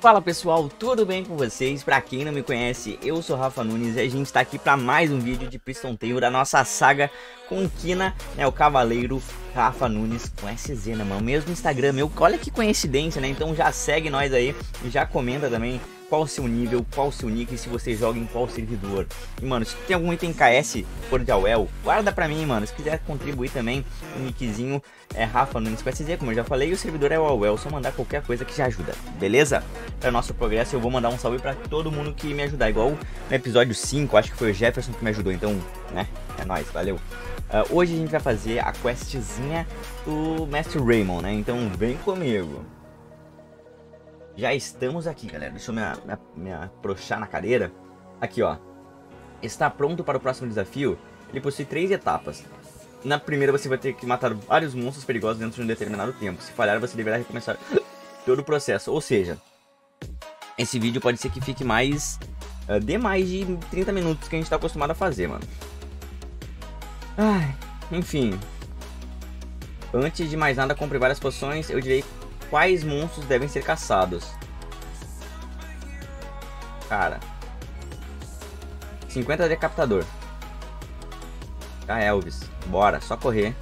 Fala pessoal, tudo bem com vocês? Pra quem não me conhece, eu sou Rafa Nunes e a gente tá aqui pra mais um vídeo de Piston Tail da nossa saga com Kina, né, o Cavaleiro Rafa Nunes com SZ, né, mano? Mesmo Instagram meu, olha que coincidência, né? Então já segue nós aí e já comenta também qual o seu nível, qual o seu nick e se você joga em qual servidor. E mano, se tem algum item KS for de AWEL, guarda pra mim, mano. Se quiser contribuir também, o nickzinho é Rafa Nunes com SZ, como eu já falei, e o servidor é o AWEL, só mandar qualquer coisa que já ajuda, beleza? Para o nosso progresso eu vou mandar um salve pra todo mundo que me ajudar, igual no episódio 5, acho que foi o Jefferson que me ajudou, então, né, é nóis, valeu. Hoje a gente vai fazer a questzinha do Mestre Raymond, né, então vem comigo. Já estamos aqui, galera, deixa eu me approxar na cadeira. Aqui, ó, está pronto para o próximo desafio? Ele possui 3 etapas. Na primeira você vai ter que matar vários monstros perigosos dentro de um determinado tempo. Se falhar, você deverá recomeçar todo o processo. Ou seja, esse vídeo pode ser que fique mais... dê mais de 30 minutos que a gente está acostumado a fazer, mano. Ai, enfim. Antes de mais nada, compre várias poções. Eu direi quais monstros devem ser caçados. Cara, 50 decapitador. Elvis, bora, só correr.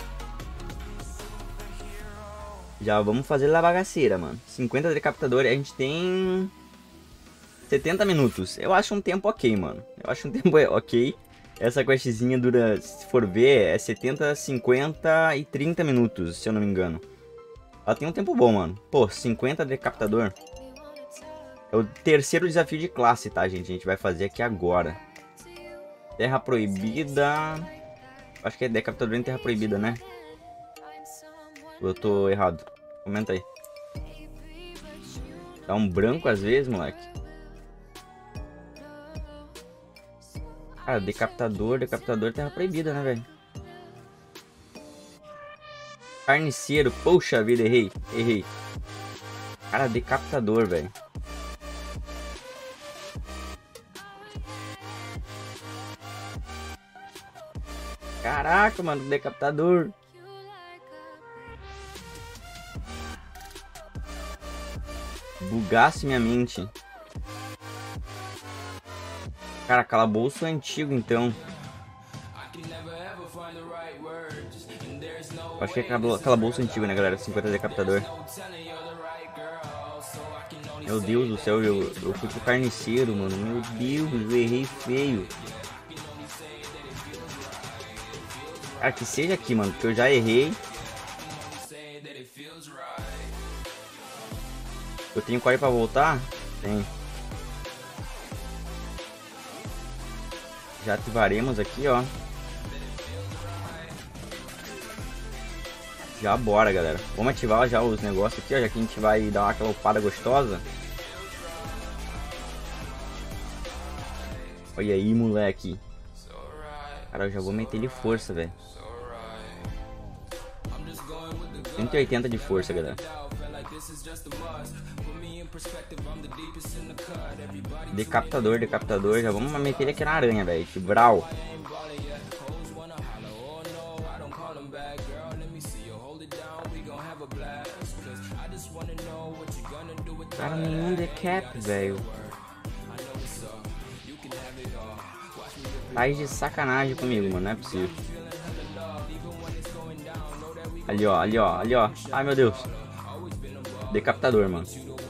Já vamos fazer a bagaceira, mano. 50 decapitadores, a gente tem 70 minutos. Eu acho um tempo ok, mano. Eu acho um tempo ok. Essa questzinha dura, se for ver, é 70, 50 e 30 minutos, se eu não me engano. Ela tem um tempo bom, mano. Pô, 50 decapitador. É o terceiro desafio de classe, tá, gente? A gente vai fazer aqui agora. Terra Proibida... Acho que é decapitador em Terra Proibida, né? Eu tô errado. Comenta aí. Dá um branco às vezes, moleque. Cara, decapitador Terra Proibida, né, velho? Carniceiro, poxa vida, errei. Cara, decapitador, velho. Caraca, mano, decapitador. Bugasse minha mente. Cara, calabouço antigo, então. Acho que é calabouço antigo, né, galera? 50 decapitador. Meu Deus do céu, eu fui pro carniceiro, mano. Meu Deus, eu errei feio. Cara, que seja aqui, mano, porque eu já errei. Eu tenho core pra voltar? Tem. Já ativaremos aqui, ó. Já bora, galera. Vamos ativar já os negócios aqui, ó, já que a gente vai dar aquela upada gostosa. Olha aí, moleque. Cara, eu já vou meter ele força, velho. 180 de força, galera. Decapitador. Já vamos meter ele aqui na aranha, velho. Brawl. Cara, nenhum decap, velho. Tá de sacanagem comigo, mano. Não é possível. Ali, ó. Ai, meu Deus. Decapitador, mano.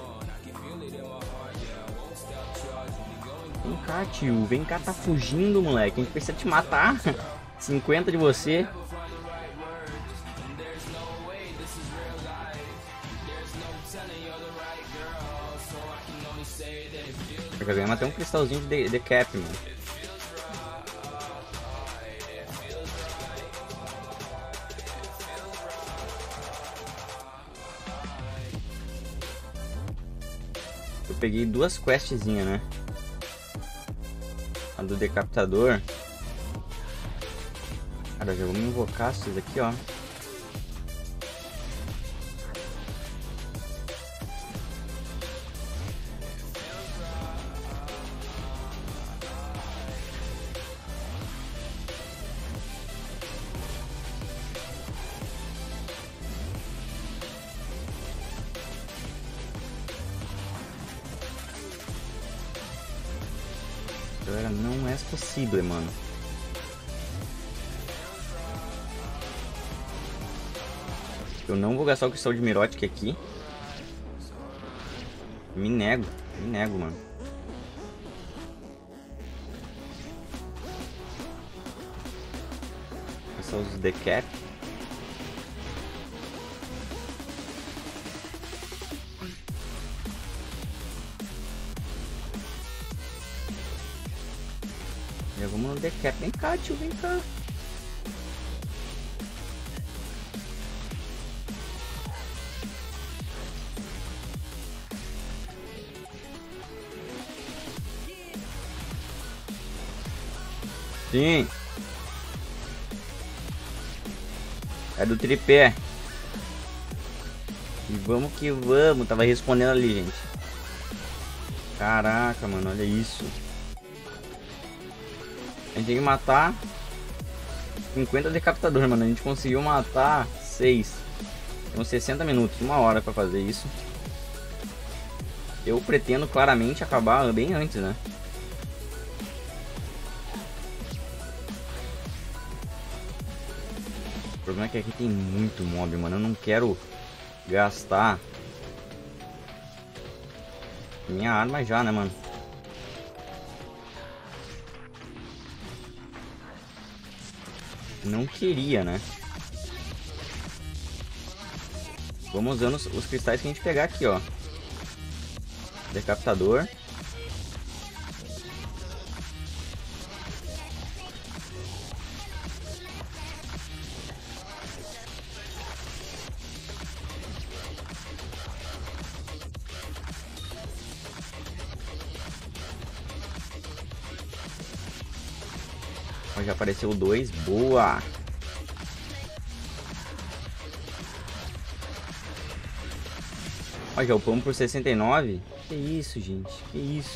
Vem cá, tio. Vem cá, tá fugindo, moleque. A gente precisa te matar. 50 de você. Eu já ganhei até um cristalzinho de decap, mano. Eu peguei 2 questzinhas, né? A do decapitador. Cara, já vamos invocar essas aqui, ó. Galera, não é possível, mano. Eu não vou gastar o cristal de Mirotic aqui. Me nego, mano. Vou gastar os decap. Já vamos no decap. Vem cá, tio, vem cá. Sim. É do tripé. E vamos que vamos. Tava respondendo ali, gente. Caraca, mano, olha isso. A gente tem que matar 50 decapitadores, mano. A gente conseguiu matar 6. Temos 60 minutos, 1 hora pra fazer isso. Eu pretendo claramente acabar bem antes, né? O problema é que aqui tem muito mob, mano. Eu não quero gastar minha arma já, né, mano? Não queria, né? Vamos usando os cristais que a gente pegar aqui, ó. Decapitador. Já apareceu 2, boa! Ó, já upamos por 69. Que isso, gente, que isso?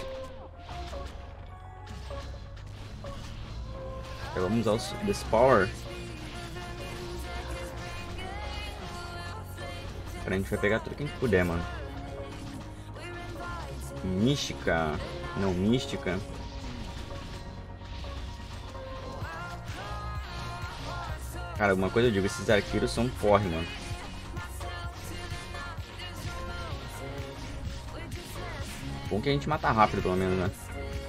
Já vamos usar o This Power. A gente vai pegar tudo que a gente puder, mano. Mística. Não, mística. Cara, uma coisa eu digo, esses arqueiros são porre, mano. Bom que a gente mata rápido, pelo menos, né?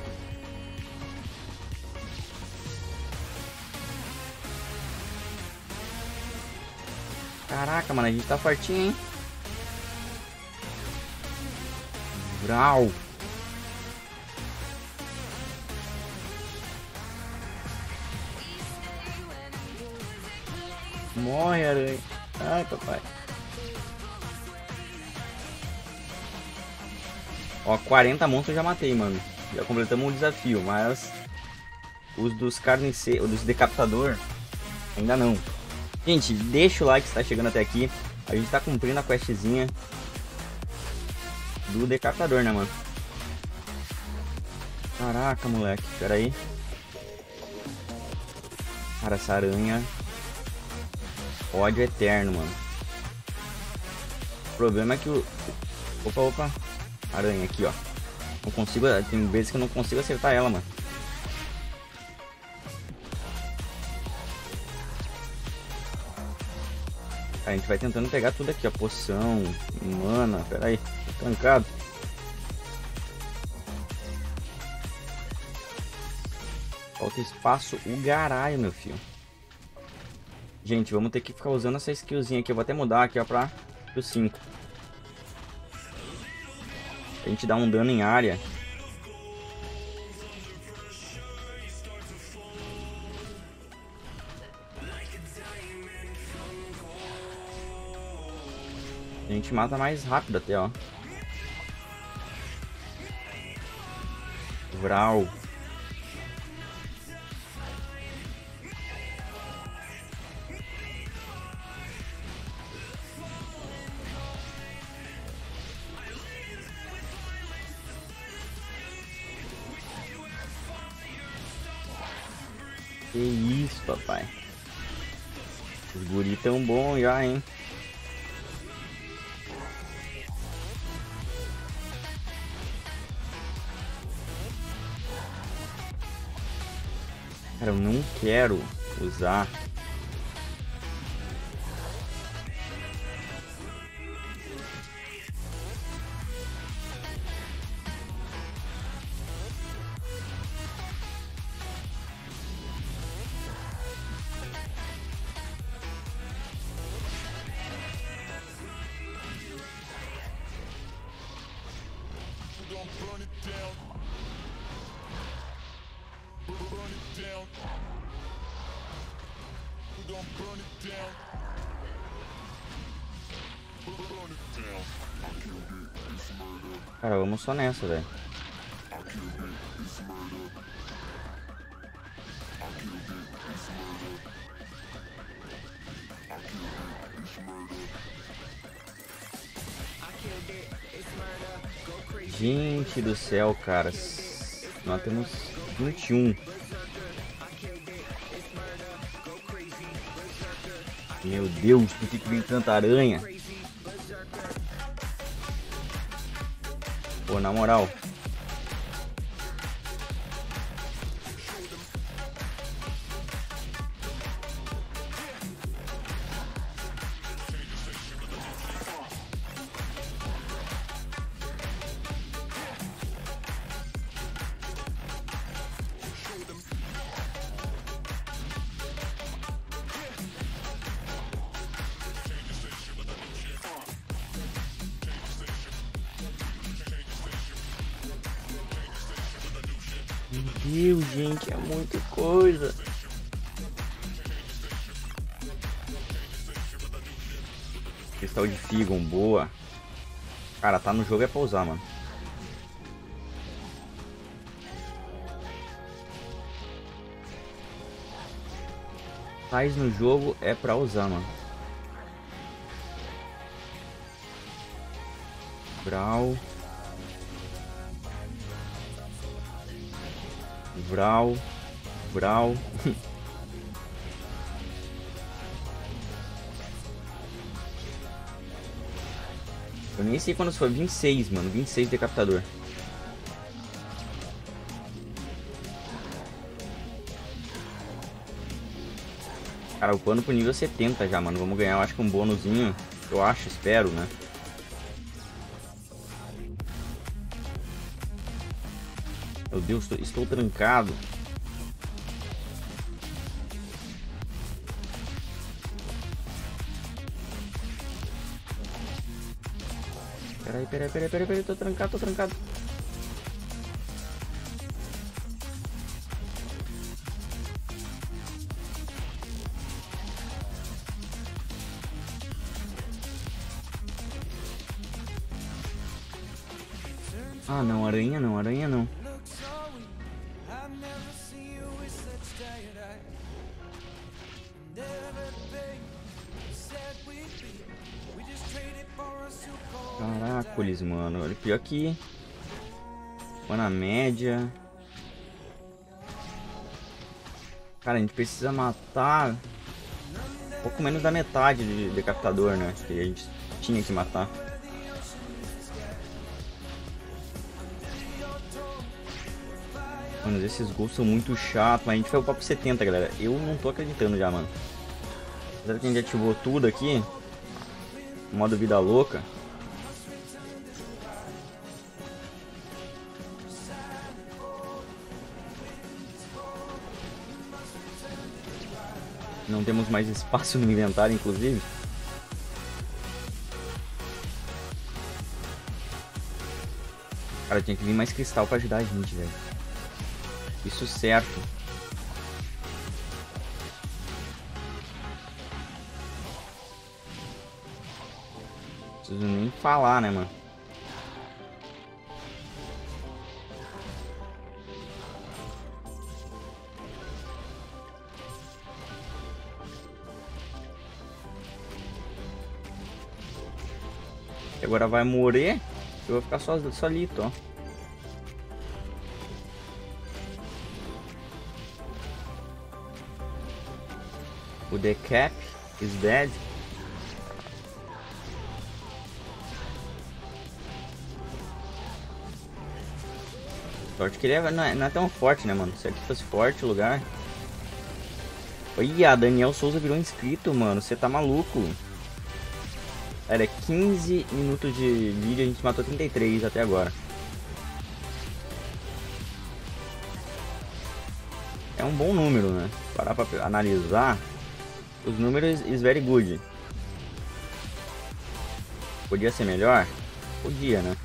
Caraca, mano, a gente tá fortinho, hein? Brau! Morre, aranha. Ai, papai. Ó, 40 monstros eu já matei, mano. Já completamos um desafio, mas os dos carniceiros, os dos decapitador, ainda não. Gente, deixa o like se tá chegando até aqui. A gente tá cumprindo a questzinha do decapitador, né, mano? Caraca, moleque. Pera aí. Cara, essa aranha... ódio eterno, mano. O problema é que o... Opa. Aranha aqui, ó. Não consigo... Tem vezes que eu não consigo acertar ela, mano. A gente vai tentando pegar tudo aqui, ó. Poção, mana. Pera aí. Tô trancado. Falta espaço o garalho, meu filho. Gente, vamos ter que ficar usando essa skillzinha aqui. Eu vou até mudar aqui, ó, pra o 5. A gente dá um dano em área. A gente mata mais rápido até, ó. Vral. Que isso, papai. Os guri tão bom já, hein? Cara, eu não quero usar. Cara, vamos só nessa, velho. Gente do céu, cara. Nós temos 21. Meu Deus, por que vem tanta aranha? Pô, na moral. Meu Deus, gente, é muita coisa. Cristal de Figon, boa. Cara, tá no jogo é pra usar, mano. Faz no jogo é pra usar, mano. Vral. Vral. Vral. Eu nem sei quando foi. 26, mano. 26 decapitador. Cara, o pano pro nível 70 já, mano. Vamos ganhar, eu acho que um bônusinho. Eu acho, espero, né? Meu Deus, estou trancado. Peraí, tô trancado. Ah, não, aranha não. Caracoles, mano. Olha, pior que... Foi na média. Cara, a gente precisa matar... Um pouco menos da metade de decapitador, né? Que a gente tinha que matar. Mano, esses gols são muito chatos. Mas a gente foi upar pro 70, galera. Eu não tô acreditando já, mano. Apesar que a gente ativou tudo aqui. Modo vida louca. Não temos mais espaço no inventário, inclusive. Cara, tinha que vir mais cristal pra ajudar a gente, velho. Isso certo. Não preciso nem falar, né, mano? Agora vai morrer. Eu vou ficar solito, ó. O Decap is dead. Sorte que ele não é tão forte, né, mano? Se aqui fosse forte o lugar. Olha, Daniel Souza virou inscrito, mano. Você tá maluco? Era 15 minutos de vídeo, a gente matou 33 até agora. É um bom número, né? Parar pra analisar, os números is very good. Podia ser melhor? Podia, né?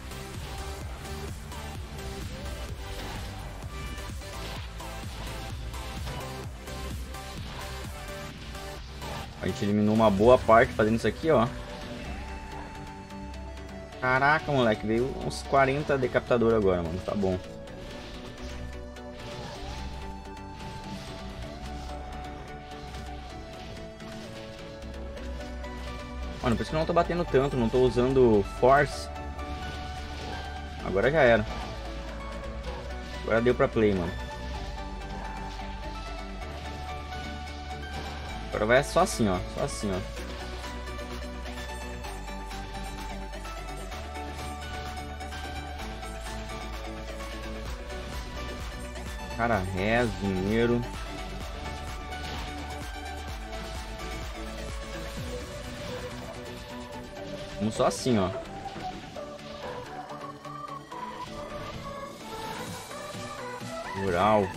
A gente eliminou uma boa parte fazendo isso aqui, ó. Caraca, moleque, veio uns 40 decapitador agora, mano. Tá bom. Mano, por isso que eu não tô batendo tanto, não tô usando Force. Agora já era. Agora deu pra play, mano. Agora vai só assim, ó. Só assim, ó. Cara, res, dinheiro. Vamos só assim, ó. Rural.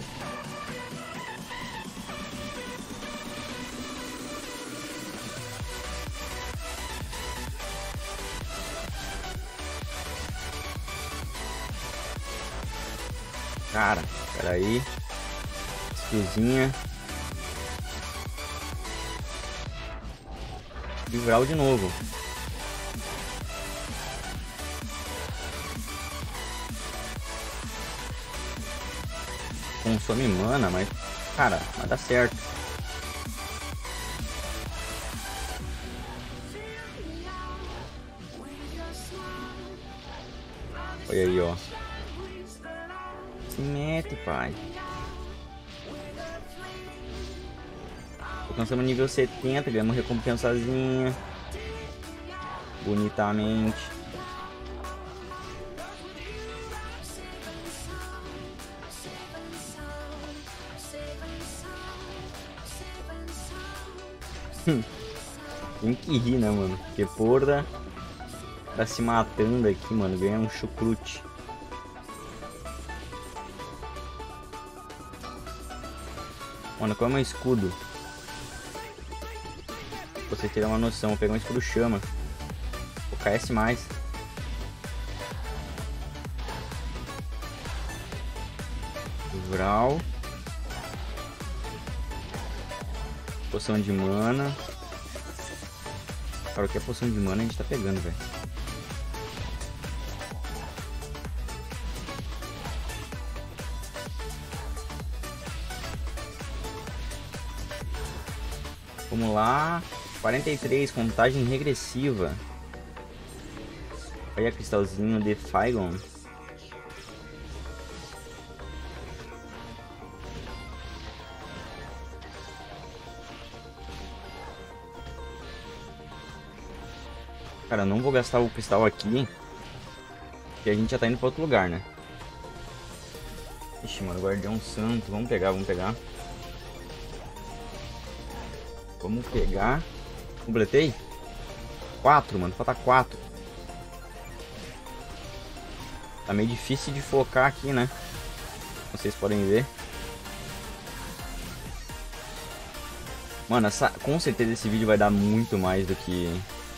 Cara, peraí. Skillzinha. E rural de novo. Consome mana, mas, cara, vai dar certo. Olha aí, ó. Se mete, pai. Alcançamos nível 70, ganhamos recompensazinha. Bonitamente. Tem que rir, né, mano? Porque porra, tá se matando aqui, mano. Ganha um chucrute. Mano, qual é o meu escudo? Pra vocês terem uma noção, vou pegar um escudo chama. O KS mais. Vral. Poção de mana. Cara, o que é poção de mana a gente tá pegando, velho. Vamos lá. 43, contagem regressiva. Olha cristalzinho de Faigon. Cara, não vou gastar o cristal aqui, que a gente já tá indo pra outro lugar, né? Ixi, mano, guardião santo. Vamos pegar, vamos pegar. Vamos pegar. Completei? 4, mano. Falta 4. Tá meio difícil de focar aqui, né? Vocês podem ver. Mano, com certeza esse vídeo vai dar muito mais do que...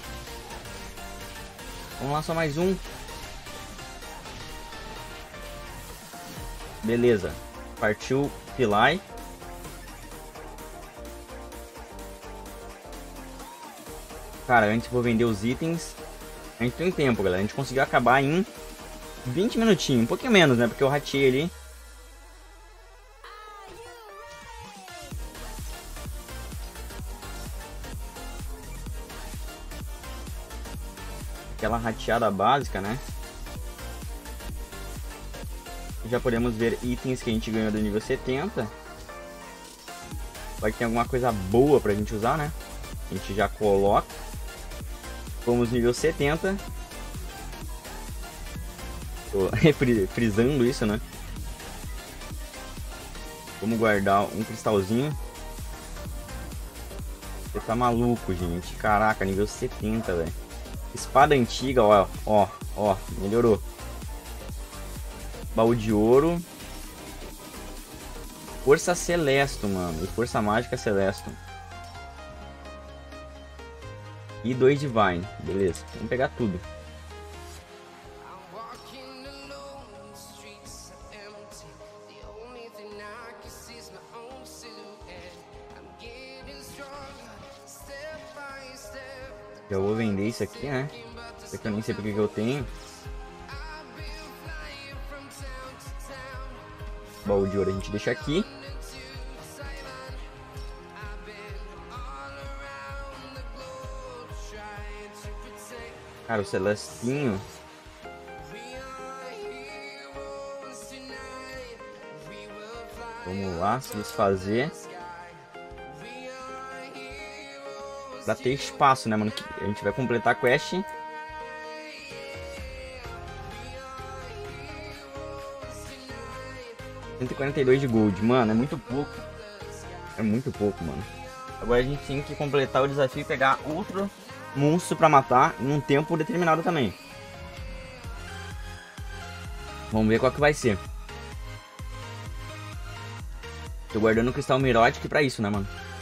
Vamos lá, só mais um. Beleza. Partiu Pilai. Cara, antes vou vender os itens. A gente tem tempo, galera. A gente conseguiu acabar em 20 minutinhos. Um pouquinho menos, né? Porque eu ratei ali. Aquela rateada básica, né? Já podemos ver itens que a gente ganhou do nível 70. Vai ter alguma coisa boa pra gente usar, né? A gente já coloca. Fomos nível 70. Tô frisando isso, né? Vamos guardar um cristalzinho. Você tá maluco, gente. Caraca, nível 70, velho. Espada antiga, ó, ó, ó, melhorou. Baú de ouro. Força Celesto, mano. E Força Mágica Celesto. E 2 Divine. Beleza, vamos pegar tudo. Já vou vender isso aqui, né? Isso aqui eu nem sei porque que eu tenho. Baú de ouro a gente deixa aqui. Cara, o Celestinho. Vamos lá, se desfazer. Pra ter espaço, né, mano? A gente vai completar a quest. $142 de gold. Mano, é muito pouco. É muito pouco, mano. Agora a gente tem que completar o desafio e pegar outro monstro pra matar em um tempo determinado também. Vamos ver qual que vai ser. Tô guardando o cristal Mirotic pra isso, né, mano?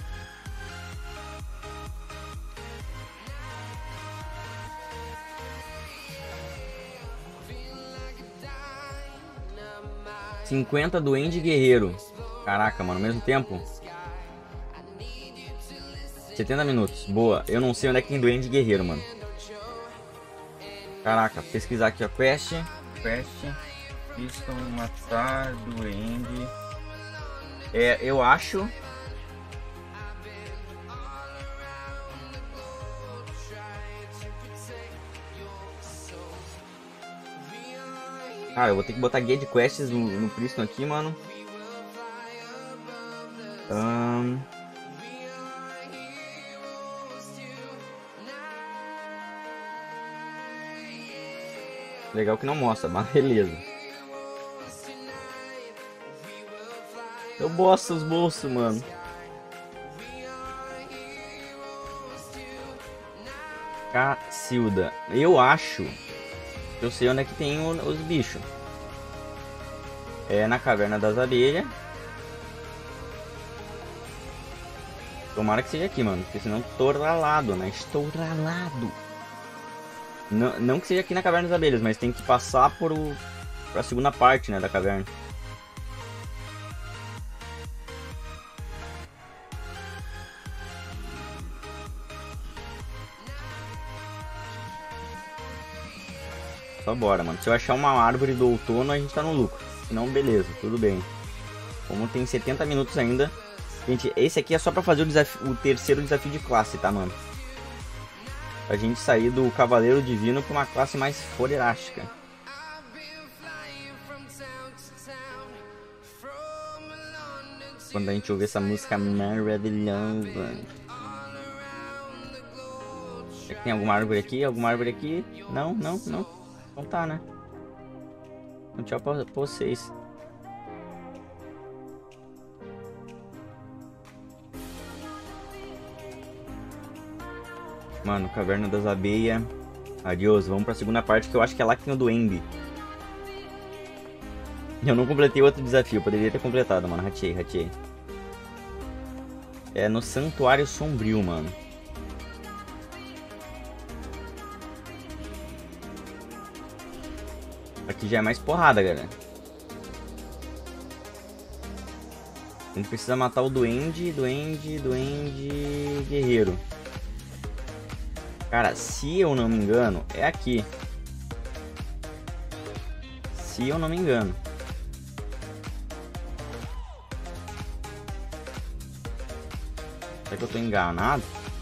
$50 Duende Guerreiro. Caraca, mano, ao mesmo tempo. 70 minutos. Boa. Eu não sei onde é que tem Duende Guerreiro, mano. Caraca, pesquisar aqui, ó. Quest. Piston, matar, Duende. É, eu acho. Cara, eu vou ter que botar guia de quests no Priston aqui, mano. Legal que não mostra, mas beleza. Eu bosto os bolsos, mano. Cacilda. Eu acho... Eu sei onde é que tem os bichos. É na Caverna das Abelhas. Tomara que seja aqui, mano. Porque senão tô ralado, né? Estou ralado. Não que seja aqui na Caverna das Abelhas, mas tem que passar pra segunda parte, né, da caverna. Só bora, mano. Se eu achar uma árvore do outono, a gente tá no lucro. Se não, beleza, tudo bem. Como tem 70 minutos ainda. Gente, esse aqui é só pra fazer o terceiro desafio de classe, tá, mano? Pra gente sair do Cavaleiro Divino pra uma classe mais forerástica. Quando a gente ouvir essa música maravilhosa. Tem alguma árvore aqui? Alguma árvore aqui? Não, não, não. Não tá, né? Então, tchau pra vocês. Mano, Caverna das Abelhas. Adiós, vamos pra segunda parte, que eu acho que é lá que tem o Duende. Eu não completei outro desafio, poderia ter completado, mano. Ratei. É no Santuário Sombrio, mano. Aqui já é mais porrada, galera. A gente precisa matar o Duende Guerreiro. Cara, se eu não me engano, é aqui. Se eu não me engano. Será que eu tô enganado?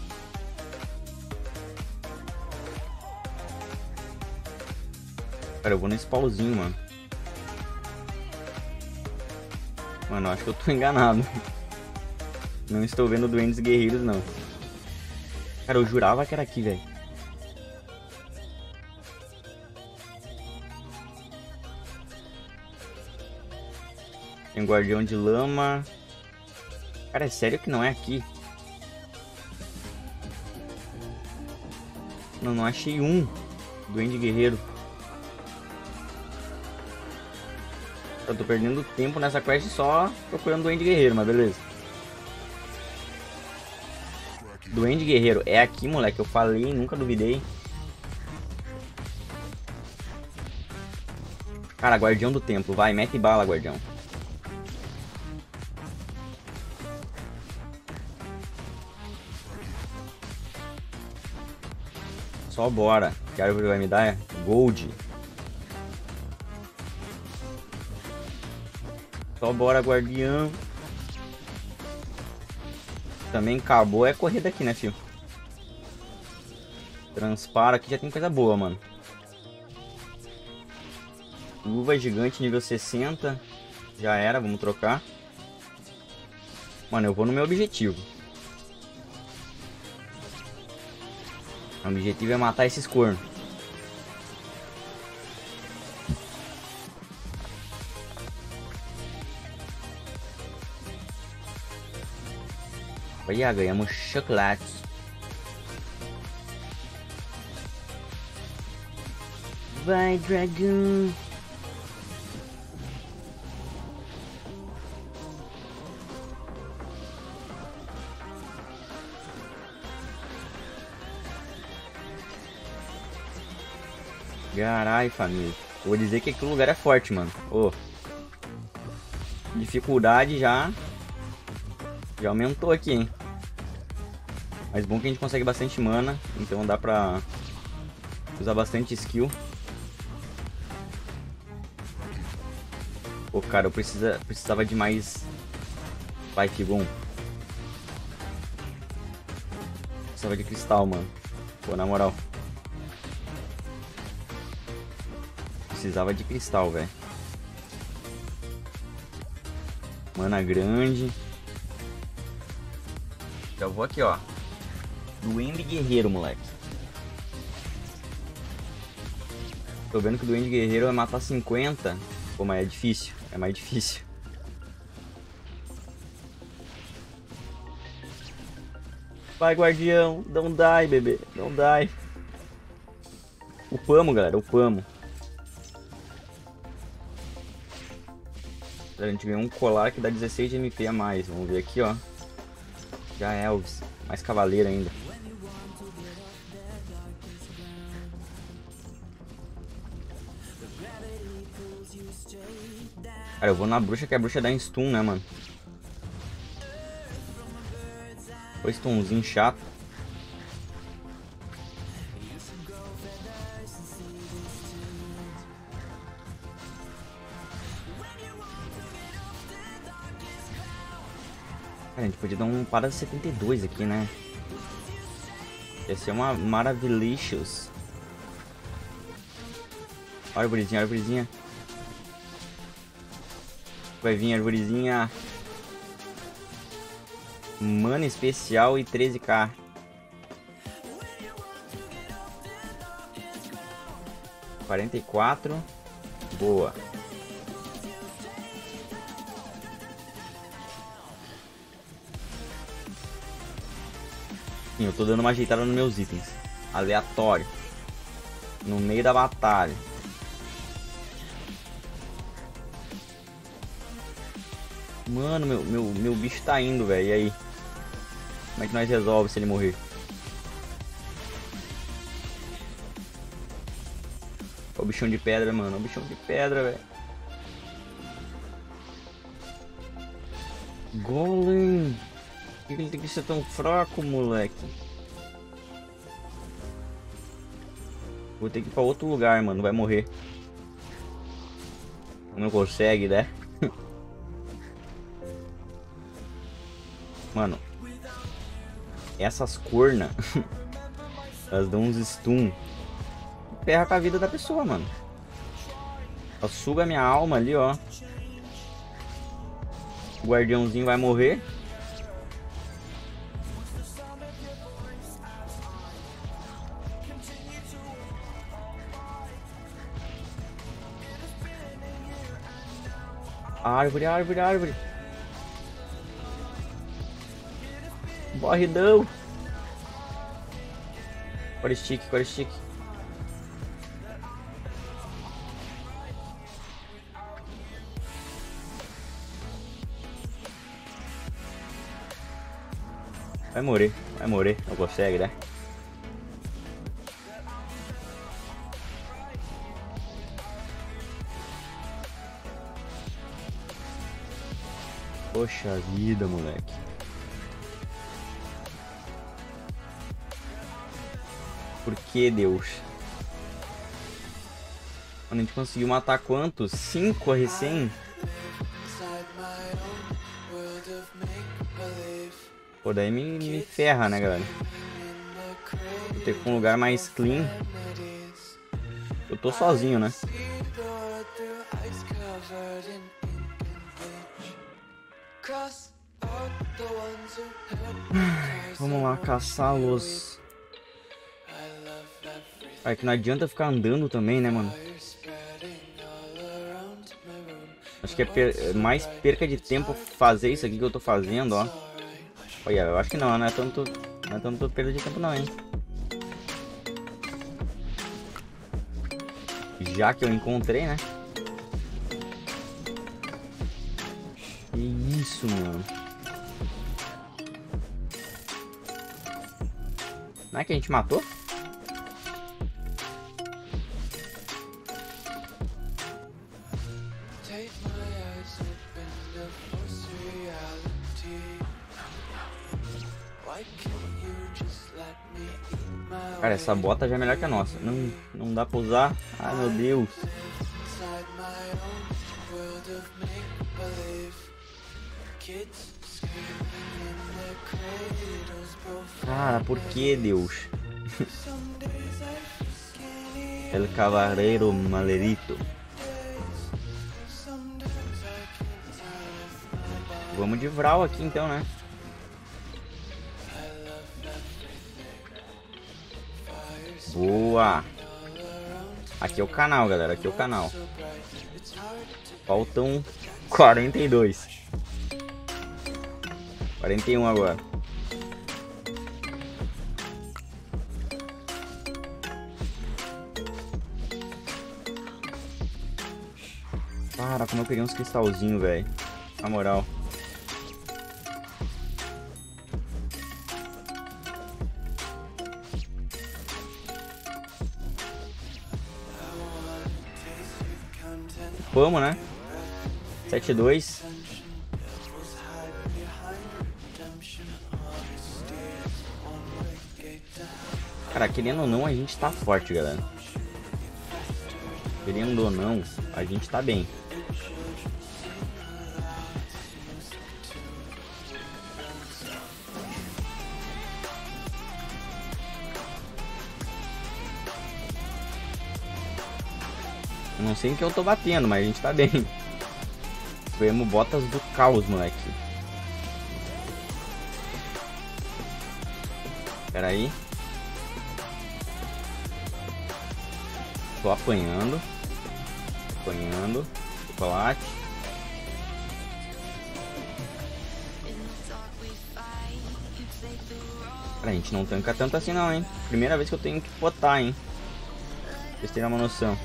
Cara, eu vou nesse pauzinho, mano. Mano, eu acho que eu tô enganado. Não estou vendo Duendes Guerreiros, não. Cara, eu jurava que era aqui, velho. Tem um Guardião de Lama. Cara, é sério que não é aqui? Não achei um. Duende guerreiro. Eu tô perdendo tempo nessa quest só procurando Duende Guerreiro, mas beleza. Duende Guerreiro é aqui, moleque. Eu falei, nunca duvidei. Cara, Guardião do Templo. Vai, mete bala, Guardião. Só bora. Que árvore vai me dar é Gold. Só bora, Guardião. Também acabou é correr daqui, né, filho? Transpara aqui, já tem coisa boa, mano. Luva gigante nível 60. Já era, vamos trocar. Mano, eu vou no meu objetivo. O objetivo é matar esses cornos. Olha, ganhamos chocolates. Vai, dragão. Carai, família. Eu vou dizer que aquele lugar é forte, mano. Ô. Dificuldade já aumentou aqui, hein. Mas bom que a gente consegue bastante mana. Então dá pra usar bastante skill. Pô, cara, eu precisava de mais... Vai, Figon. Precisava de cristal, mano. Pô, na moral. Precisava de cristal, velho. Mana grande. Já vou aqui, ó. Duende Guerreiro, moleque. Tô vendo que o Duende Guerreiro vai matar 50. Pô, mas é difícil. É mais difícil. Vai, Guardião. Não die, bebê. Não die. Upamos, galera. Upamos. A gente ganhou um colar que dá 16 de MP a mais. Vamos ver aqui, ó. Já é Elvis. Mais cavaleiro ainda. Cara, eu vou na bruxa, que a bruxa dá em stun, né, mano? Foi stunzinho chato. Cara, a gente podia dar um para 72 aqui, né? Ia ser uma maravilhos. Arvorezinha, arvorezinha. Vai vir arvorezinha. Mana especial e 13k. $44. Boa. Sim, eu tô dando uma ajeitada nos meus itens. Aleatório. No meio da batalha. Mano, meu bicho tá indo, velho. E aí? Como é que nós resolvemos se ele morrer? Olha o bichão de pedra, mano. Olha o bichão de pedra, velho. Golem. Por que ele tem que ser tão fraco, moleque? Vou ter que ir pra outro lugar, mano. Vai morrer. Não consegue, né? Mano. Essas cornas. Elas dão uns stun. Ferra com a vida da pessoa, mano. Ela suga minha alma ali, ó. O guardiãozinho vai morrer. Árvore, árvore, árvore. Morre não. Core stick, core stick. Vai morrer, não consegue, né? Poxa vida, moleque. Por que, Deus? Mano, a gente conseguiu matar quantos? 5 a recém? Pô, daí me ferra, né, galera? Vou ter que ir pra um lugar mais clean. Eu tô sozinho, né? Vamos lá, caçá-los. É que não adianta ficar andando também, né, mano? Acho que é mais perca de tempo fazer isso aqui que eu tô fazendo, ó. Olha, eu acho que não é tanto perda de tempo não, hein? Já que eu encontrei, né? Que isso, mano. Não é que a gente matou? Cara, essa bota já é melhor que a nossa. Não dá pra usar. Ai, meu Deus. Cara, por que, Deus? El Cavaleiro Malerito. Vamos de Vral aqui então, né? Boa! Aqui é o canal, galera. Aqui é o canal. Faltam 42. 41 agora. Cara, como eu peguei uns cristalzinhos, velho. Na moral. Vamos, né? 7-2. Cara, querendo ou não, a gente tá forte, galera. Querendo ou não, a gente tá bem. Não sei em que eu tô batendo, mas a gente tá bem. Ganhamos botas do caos, moleque. Pera aí. Tô apanhando. Apanhando. Chocolate. Cara, a gente não tanca tanto assim não, hein. Primeira vez que eu tenho que botar, hein. Pra vocês terem uma noção.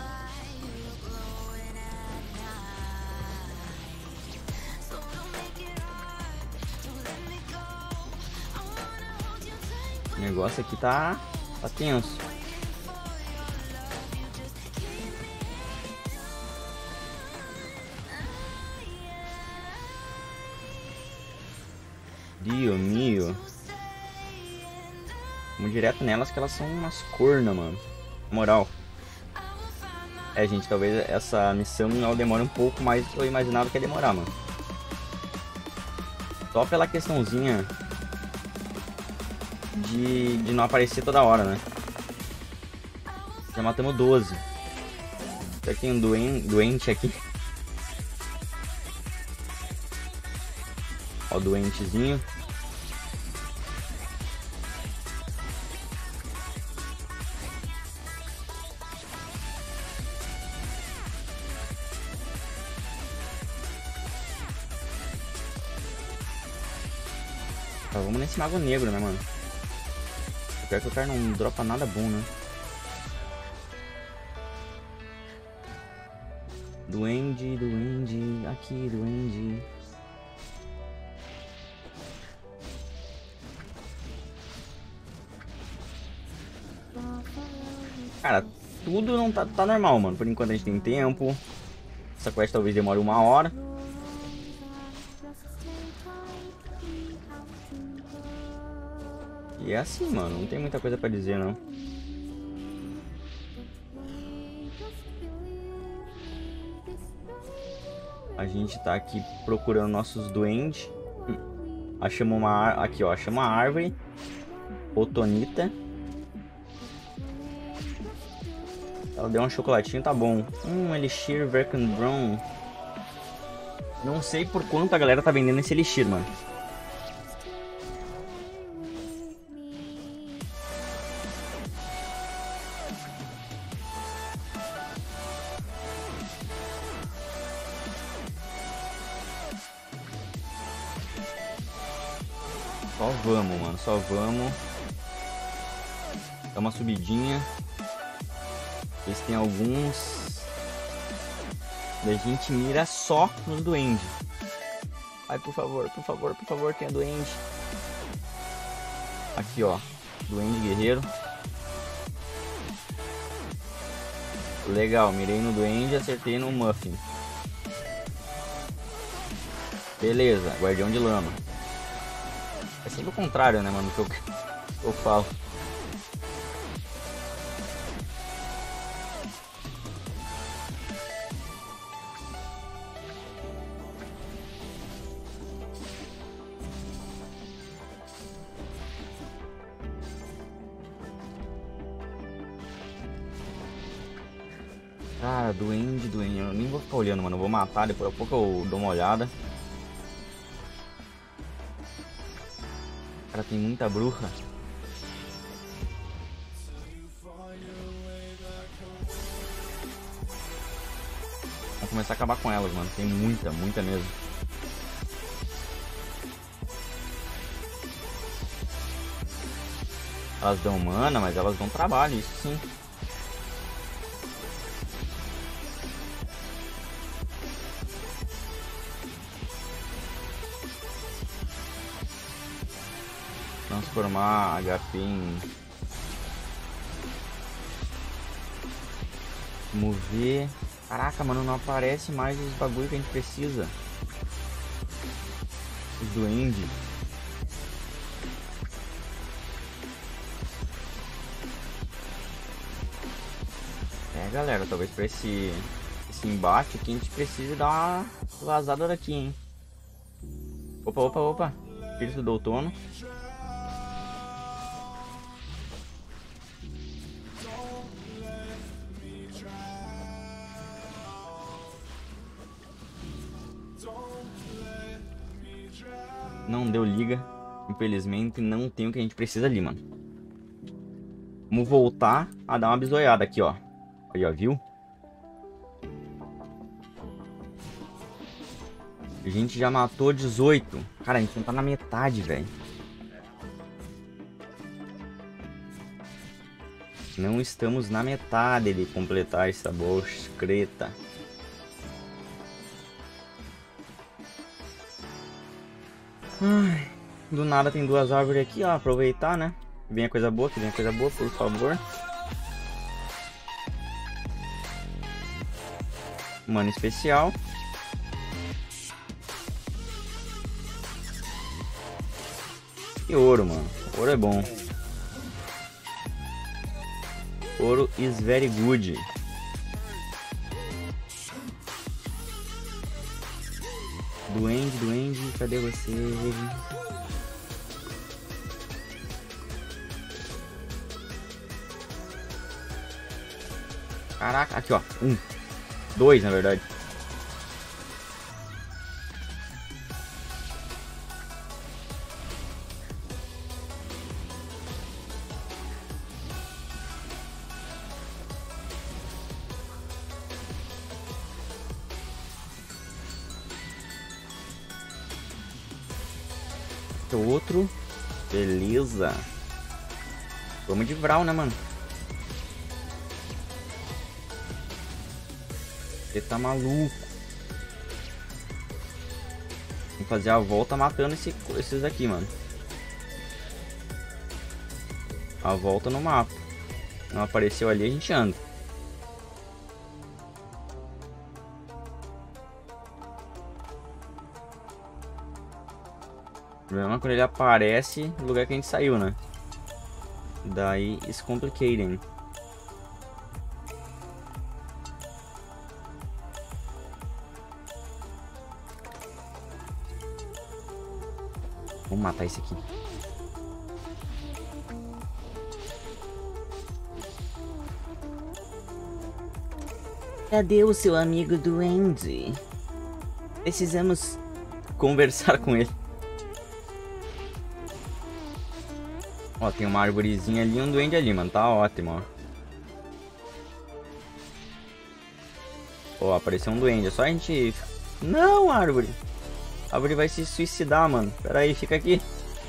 O negócio aqui tá tenso. Dio mio. Vamos direto nelas que elas são umas cornas, mano. Na moral. É, gente, talvez essa missão ela demore um pouco mais do que eu imaginava que ia demorar, mano. Só pela questãozinha de não aparecer toda hora, né? Já matamos 12. Já tem um doente aqui. Ó, o doentezinho. Tá, vamos nesse mago negro, né, mano? pior que o cara não dropa nada bom, né? Duende, duende, aqui, duende. Cara, tudo não tá normal, mano. Por enquanto a gente tem tempo. Essa quest talvez demore 1 hora. E é assim, mano. Não tem muita coisa pra dizer, não. A gente tá aqui procurando nossos duendes. Achamos uma... Aqui, ó. Achamos uma árvore. Otonita. Ela deu um chocolatinho, tá bom. Elixir Verkandron. Não sei por quanto a galera tá vendendo esse elixir, mano. Só vamos, mano. Só vamos. Dá uma subidinha. Eles tem alguns. E a gente mira só nos duendes. Ai, por favor, por favor, por favor, tenha duende. Aqui, ó. Duende guerreiro. Legal, mirei no duende e acertei no muffin. Beleza, guardião de lama. É sempre o contrário, né, mano, que eu falo. Cara, duende, eu nem vou ficar olhando, mano. Eu vou matar, depois a pouco eu dou uma olhada. Cara, tem muita bruxa. Vamos começar a acabar com elas, mano. Tem muita, muita mesmo. Elas dão mana, mas elas dão trabalho, isso sim. Transformar HP em... Mover... Caraca, mano, não aparece mais os bagulho que a gente precisa. Os duendes. É, galera, talvez pra esse embate aqui a gente precise dar uma vazada daqui, hein. Opa, opa, opa. Espírito do outono. Não deu liga. Infelizmente não tem o que a gente precisa ali, mano. Vamos voltar a dar uma bisoiada aqui, ó. Aí, ó, viu? A gente já matou 18. Cara, a gente não tá na metade, velho. Não estamos na metade de completar essa boscreta. Ai, do nada tem duas árvores aqui, ó. Aproveitar, né? Vem a coisa boa, que vem a coisa boa, por favor. Mano especial. E ouro, mano. Ouro é bom. Ouro is very good. Duende, duende, cadê você? Caraca, aqui ó. 2 na verdade. Outro, beleza. Vamos de Vral, né, mano? Você tá maluco. Vamos fazer a volta matando esses aqui, mano. A volta no mapa. Não apareceu ali, a gente anda. O problema é quando ele aparece no lugar que a gente saiu, né? Daí, it's complicated. Vamos matar esse aqui. Cadê o seu amigo duende? Precisamos conversar com ele. Ó, tem uma arvorezinha ali e um duende ali, mano. Tá ótimo, ó. Ó, apareceu um duende. É só a gente... Não, árvore. A árvore vai se suicidar, mano. Pera aí, fica aqui.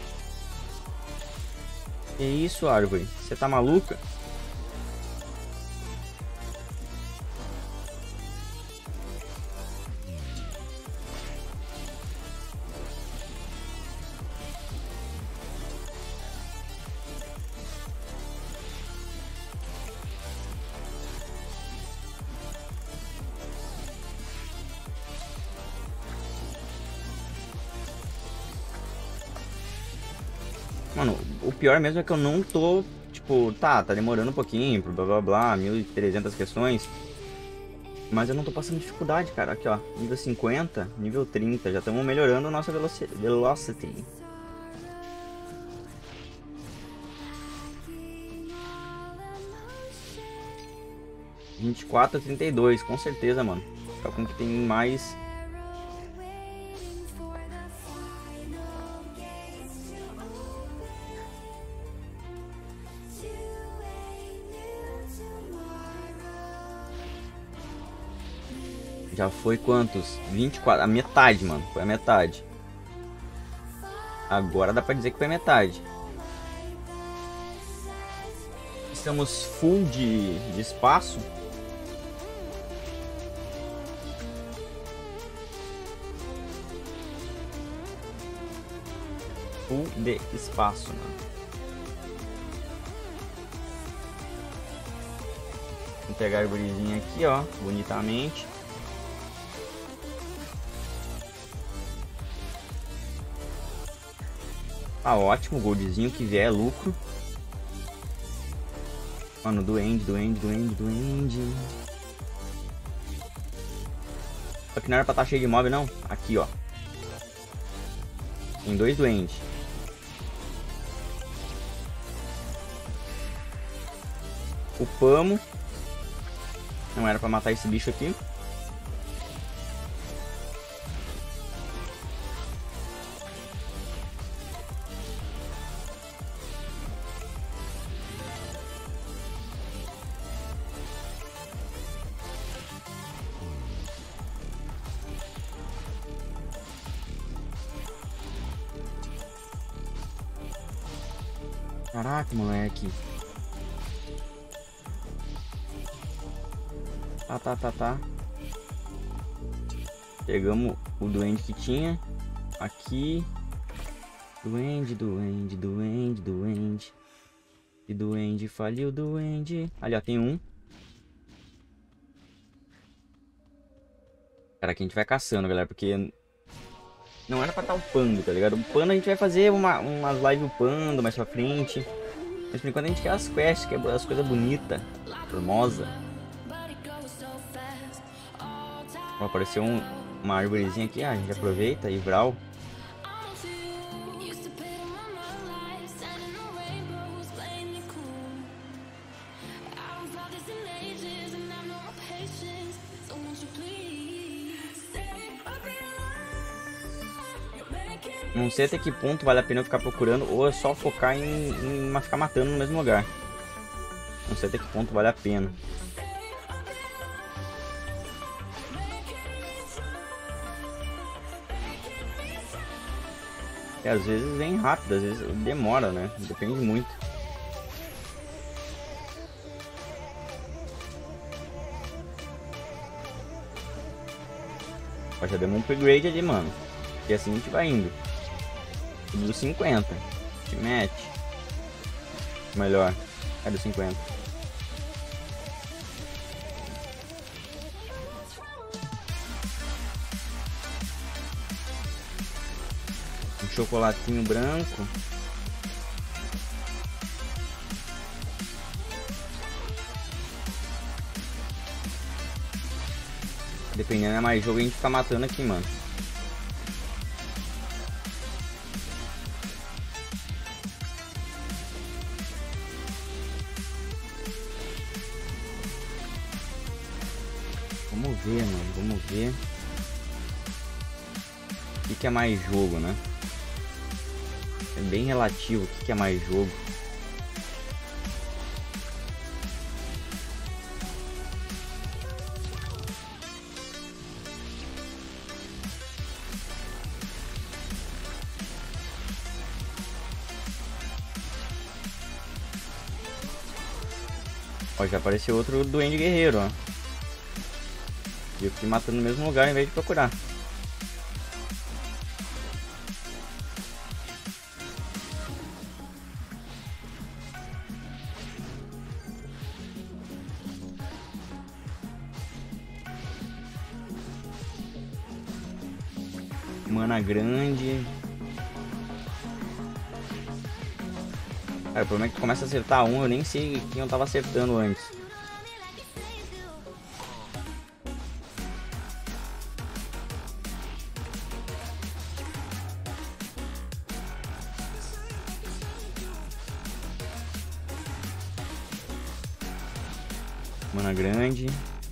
Que isso, árvore? Você tá maluca? Mano, o pior mesmo é que eu não tô, tipo, tá demorando um pouquinho, blá blá blá, 1300 questões. Mas eu não tô passando dificuldade, cara. Aqui, ó, nível 50, nível 30, já estamos melhorando a nossa velocity. — 24 a 32, com certeza, mano. Fica com que tem mais... Já foi quantos? 24, a metade, mano. Foi a metade. Agora dá pra dizer que foi a metade. Estamos full de espaço. Full de espaço, mano. Vou pegar a arvorezinha aqui, ó, bonitamente. Tá ótimo, goldzinho que vier é lucro. Mano, duende. Só que não era pra estar cheio de mob, não. Aqui, ó. Tem 2 duendes. Upamos. Não era pra matar esse bicho aqui. Caraca, moleque. Tá. Pegamos o duende que tinha. Aqui. Duende. E duende, faliu o duende. Ali, ó, tem um. Cara, aqui a gente vai caçando, galera, porque... Não era pra estar upando, tá ligado? Upando a gente vai fazer umas lives upando mais pra frente. Mas por enquanto a gente quer as quests, quer as coisas bonitas, formosa. Ó, apareceu uma árvorezinha aqui, a gente aproveita e Vral. Não sei até que ponto vale a pena eu ficar procurando ou é só focar em ficar matando no mesmo lugar. Não sei até que ponto vale a pena. E às vezes vem rápido, às vezes demora, né? Depende muito. Ó, já demos um upgrade ali, mano. E assim a gente vai indo. Subiu 50. Te mete. Melhor. Cadê 50? Um chocolatinho branco. Dependendo, é mais jogo, a gente fica matando aqui, mano. Vamos ver, mano. Vamos ver. O que é mais jogo, né? É bem relativo o que é mais jogo. Ó, já apareceu outro duende guerreiro, ó. E eu fiquei matando no mesmo lugar em vez de procurar. Mana grande. Cara, o problema é que começa a acertar um, eu nem sei quem eu tava acertando antes. Mana grande.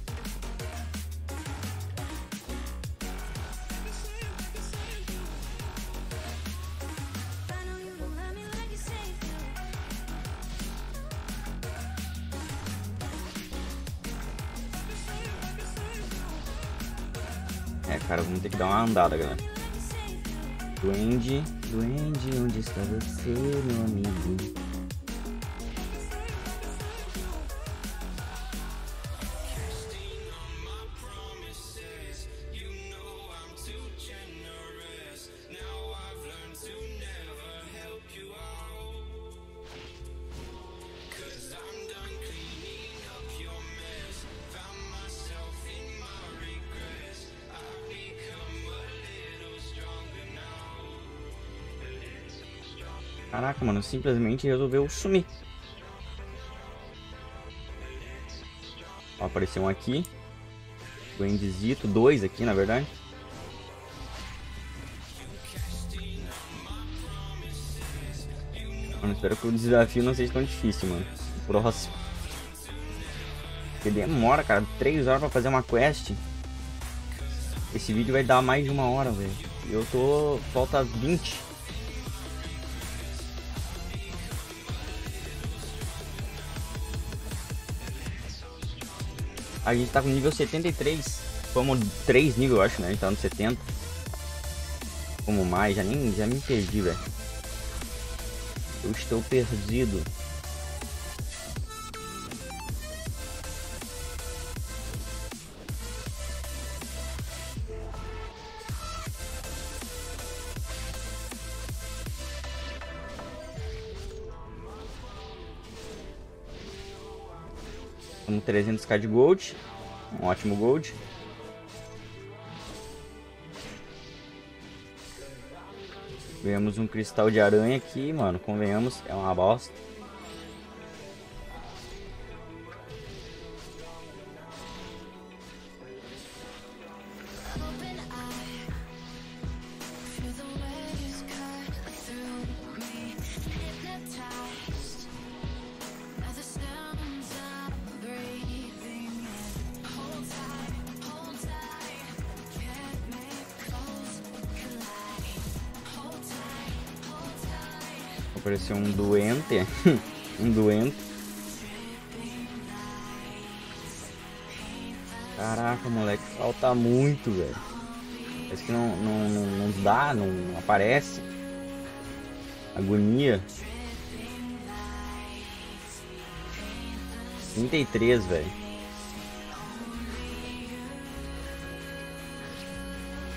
É, cara, vamos ter que dar uma andada, galera. Duende, duende, onde está você, meu amigo? Caraca, mano, simplesmente resolveu sumir. Ó, apareceu um aqui. Duendezito, dois aqui, na verdade. Mano, espero que o desafio não seja tão difícil, mano. Próximo. Porque demora, cara, 3 horas pra fazer uma quest. Esse vídeo vai dar mais de 1 hora, velho. E eu tô... falta 20. A gente tá com nível 73. Como 3 níveis, eu acho, né? A gente tá no 70. Como mais, já me perdi, velho. Eu estou perdido. Com 300k de gold, um ótimo gold. Ganhamos um cristal de aranha aqui, mano, convenhamos, é uma bosta. Apareceu um doente. Um doente. Caraca, moleque, falta muito, velho. Parece que não dá, não aparece. Agonia. 33, velho.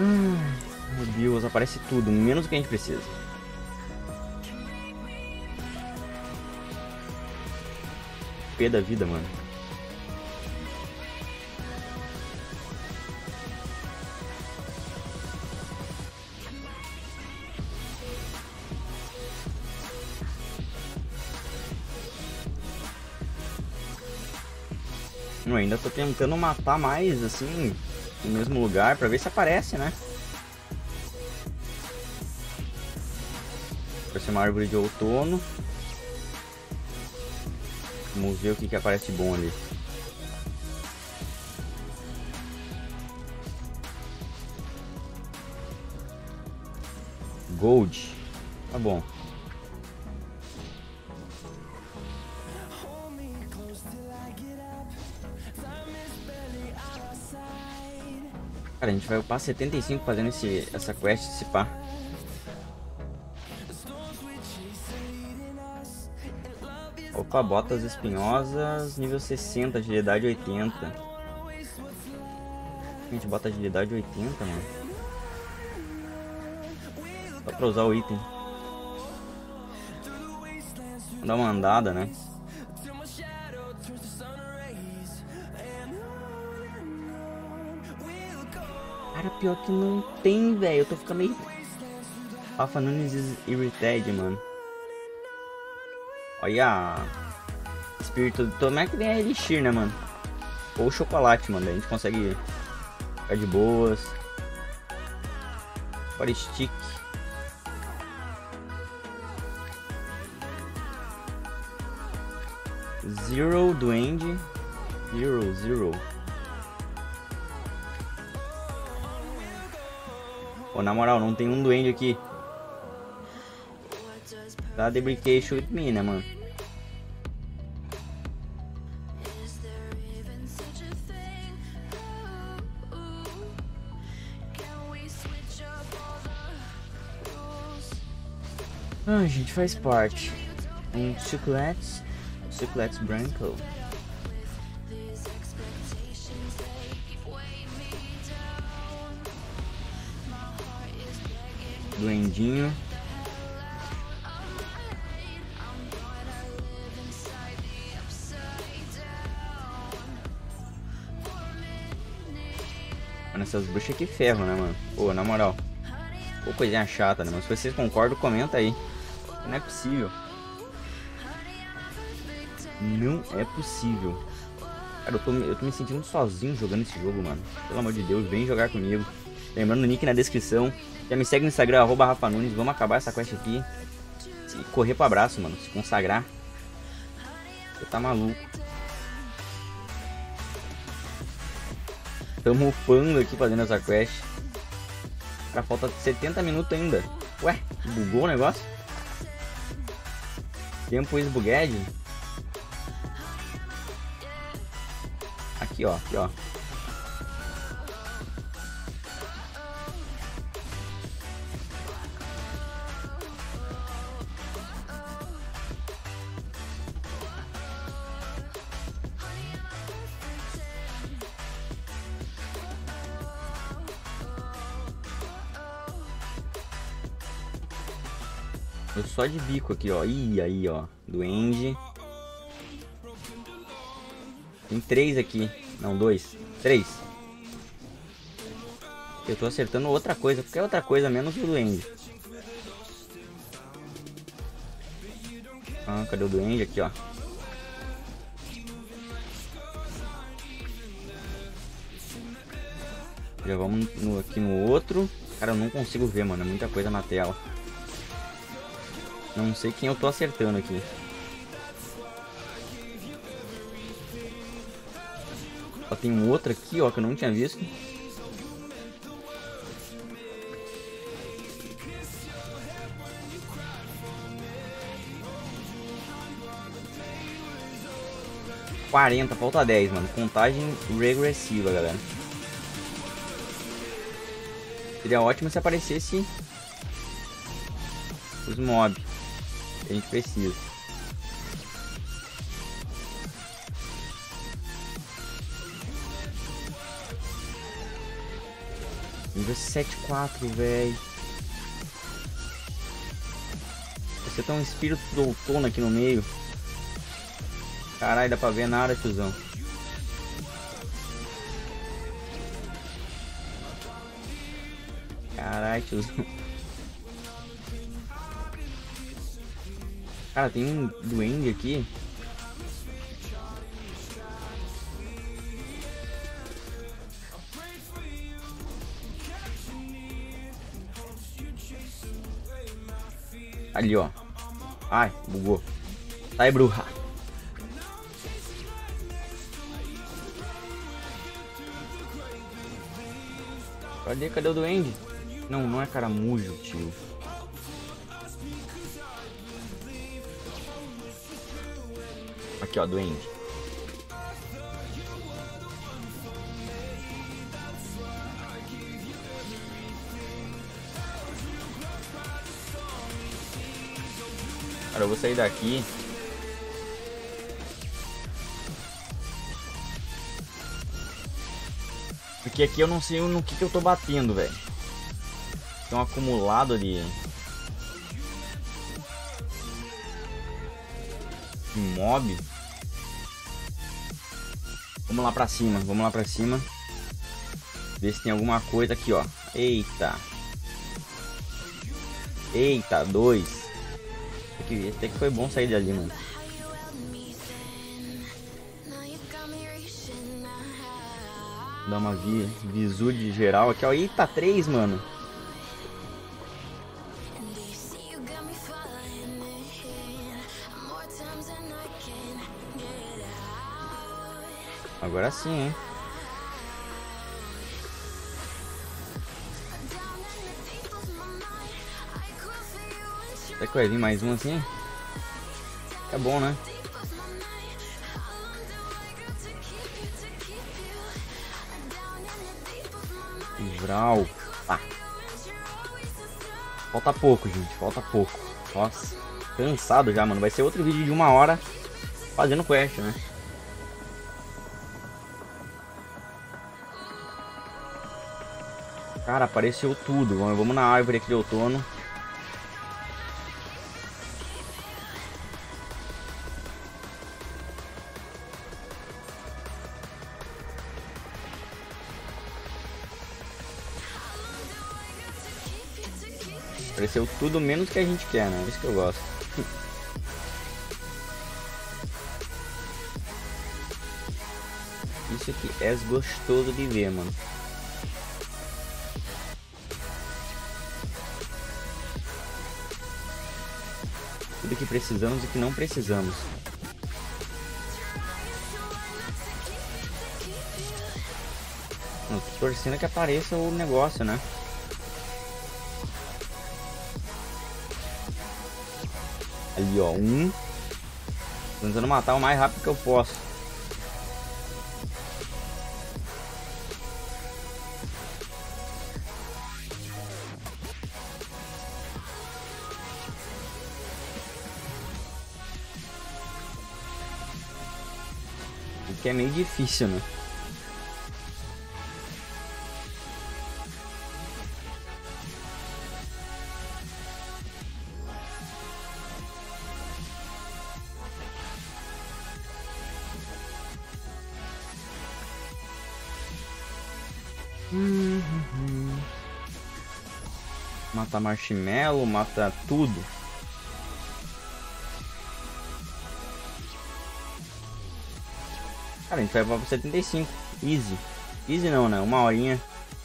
Meu Deus, aparece tudo, menos o que a gente precisa. P da vida, mano. Eu ainda tô tentando matar mais, assim, no mesmo lugar, pra ver se aparece, né? Parece uma árvore de outono. Vamos ver o que aparece bom ali. Gold. Tá bom. Cara, a gente vai upar 75 fazendo essa quest, esse pá. Opa, botas espinhosas, nível 60, agilidade 80. A gente bota agilidade 80, mano. Só pra usar o item. Vou dar uma andada, né? Cara, pior que não tem, velho. Eu tô ficando meio... Rafa Nunes is irritated, mano. Olha. Espírito... Como é que vem a Elixir, né, mano? Ou chocolate, mano. Daí a gente consegue ficar de boas. Para stick. Zero duende. Zero. Pô, na moral, não tem um duende aqui. Tá debrication with me, né, mano? Ah, gente, faz parte. Um chocolates branco. Duendinho. Mano, essas bruxas aqui ferro, né, mano? Pô, na moral. Pô, coisinha chata, né? Mas se vocês concordam, comenta aí. Não é possível. Não é possível. Cara, eu tô me sentindo sozinho jogando esse jogo, mano. Pelo amor de Deus, vem jogar comigo. Lembrando o link na descrição. Já me segue no Instagram, @RafaNunes. Vamos acabar essa quest aqui e correr pro abraço, mano. Se consagrar. Você tá maluco. Tamo upando aqui fazendo essa quest. Cara, falta 70 minutos ainda. Ué, bugou o negócio? Tempo esbugued. Aqui, ó. Eu só de bico aqui, ó. Ih, aí, ó. Duende. Tem 3 aqui. Não, 2. 3. Eu tô acertando outra coisa. Qualquer outra coisa, menos o duende. Ah, cadê o duende? Aqui, ó. Já vamos aqui no outro. Cara, eu não consigo ver, mano. É muita coisa na tela. Não sei quem eu tô acertando aqui. Só tem um outro aqui, ó, que eu não tinha visto. Falta 10, mano. Contagem regressiva, galera. Seria ótimo se aparecesse os mobs que a gente precisa. Nível 7-4, velho. Você tá um espírito do outono aqui no meio. Caralho, dá pra ver nada, tiozão. Caralho, tiozão. Cara, tem um duende aqui. Ali, ó. Ai, bugou. Sai, bruxa. Cadê o duende? Não, não é caramujo, tio. Aqui, ó, duende. Cara, eu vou sair daqui. Porque aqui eu não sei no que eu tô batendo, velho. Tem um acumulado de mob. Vamos lá pra cima, vamos lá pra cima. Ver se tem alguma coisa aqui, ó. Eita. Eita, 2. Até que foi bom sair dali, mano. Dá uma visu de geral aqui, ó. Eita, 3, mano. Agora sim, hein. Será que vai vir mais um assim? É bom, né? Vral. Tá. Falta pouco, gente. Falta pouco. Nossa. Cansado já, mano. Vai ser outro vídeo de 1 hora fazendo quest, né? Cara, apareceu tudo. Vamos na árvore aqui de outono. Apareceu tudo menos que a gente quer, né? Isso que eu gosto. Isso aqui é gostoso de ver, mano. Tudo que precisamos e que não precisamos. Tô torcendo que apareça o negócio, né? Ali, ó, 1. Tô tentando matar o mais rápido que eu posso. O que é meio difícil, né? Mata marshmallow, mata tudo. Cara, a gente vai pra 75. Easy. Easy não, né? 1 horinha.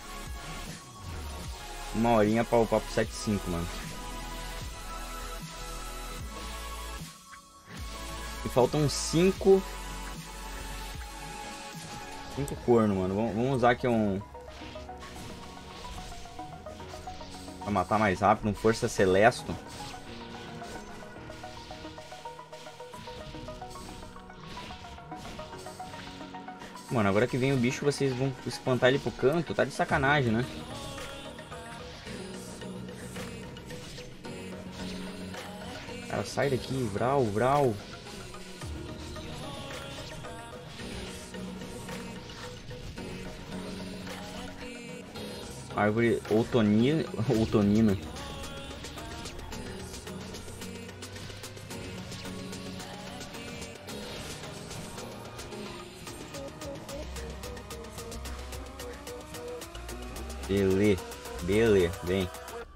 1 horinha pra upar pro 75, mano. E faltam 5. 5 corno, mano. Vamos usar aqui um... pra matar mais rápido, um Força Celesto. Mano, agora que vem o bicho, vocês vão espantar ele pro canto. Tá de sacanagem, né? Cara, sai daqui, Vral, Vral. Árvore outonina. Beleza, vem.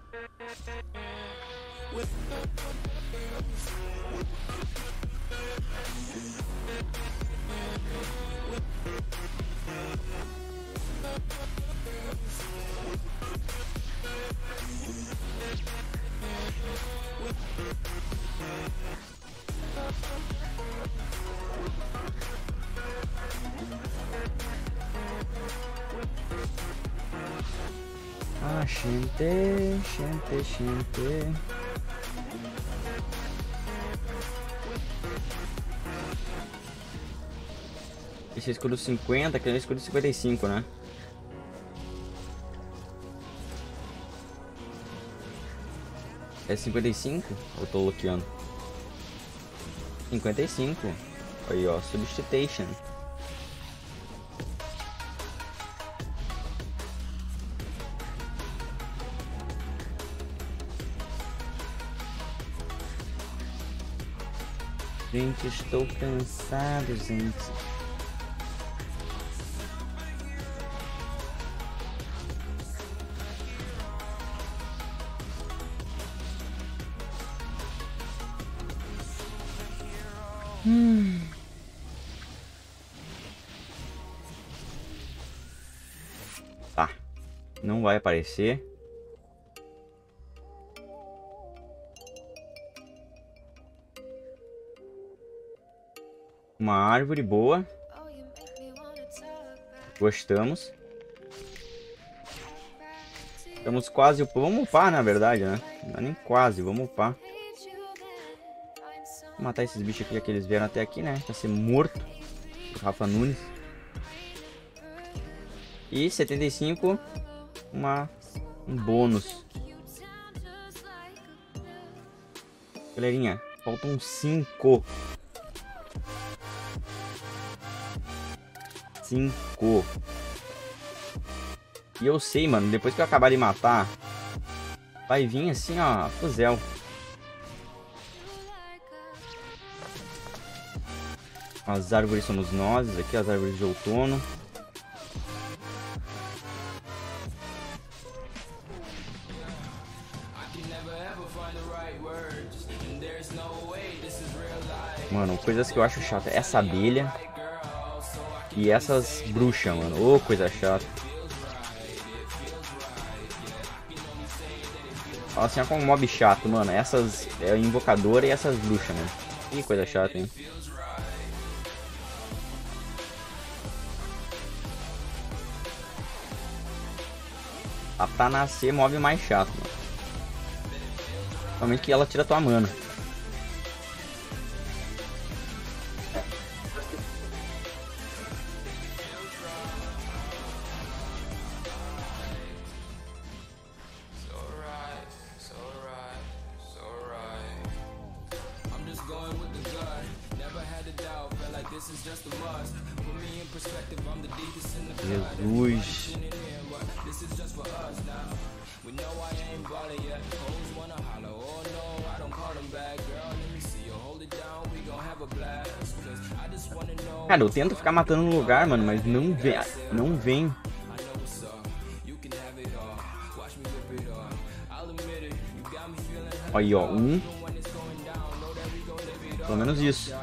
Ah, gente. Esse é escudo 50, aquele é escudo 55, né? É 55? Ou tô bloqueando? 55. Aí, ó, substitution. Gente, estou cansado, gente. Tá. Não vai aparecer. Uma árvore boa. Gostamos. Estamos quase... Vamos upar, na verdade, né? Não é nem quase, vamos upar. Vou matar esses bichos aqui que eles vieram até aqui, né? Pra ser morto. Rafa Nunes. E 75. Um bônus. Galerinha, faltam 5. 5. E eu sei, mano, depois que eu acabar de matar, vai vir assim, ó, fuzel. As árvores somos nós, aqui as árvores de outono. Mano, coisas que eu acho chata. Essa abelha. E essas bruxas, mano. Ô, coisa chata. Fala assim, é como um mob chato, mano. Essas invocadoras e essas bruxas, mano. Que coisa chata, hein? Tá pra nascer mob mais chato, mano. Somente que ela tira tua mana. Jesus. Cara, eu tento ficar matando no lugar, mano, mas não vem. Não vem. Aí, ó, pelo menos isso.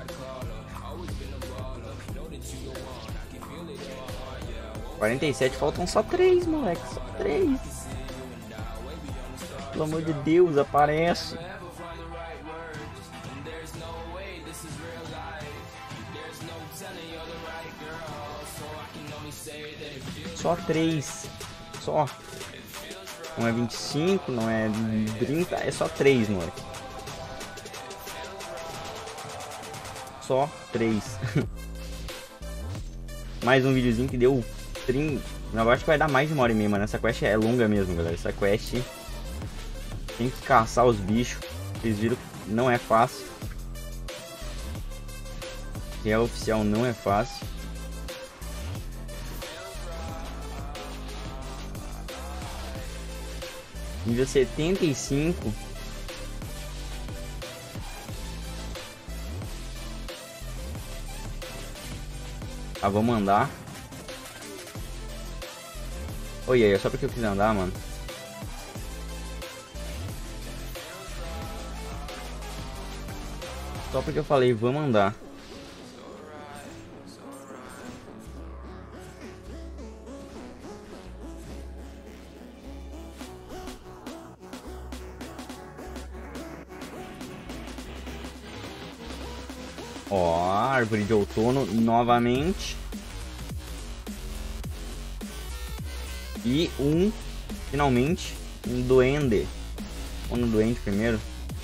47, faltam só 3, moleque. Só 3. Pelo amor de Deus, aparece. Só 3. Só. Não é 25, não é 30, é só 3, moleque. Só 3. Mais um videozinho que deu 30. Eu acho que vai dar mais de 1h30, mano. Essa quest é longa mesmo, galera. Essa quest tem que caçar os bichos. Vocês viram que não é fácil. Que é oficial, não é fácil. Nível 75. Ah, vamos andar. Oi, aí, é só porque eu quis andar, mano. Só porque eu falei, vamos andar. Ó, árvore de outono novamente. E finalmente, um duende. Vamos no duende primeiro.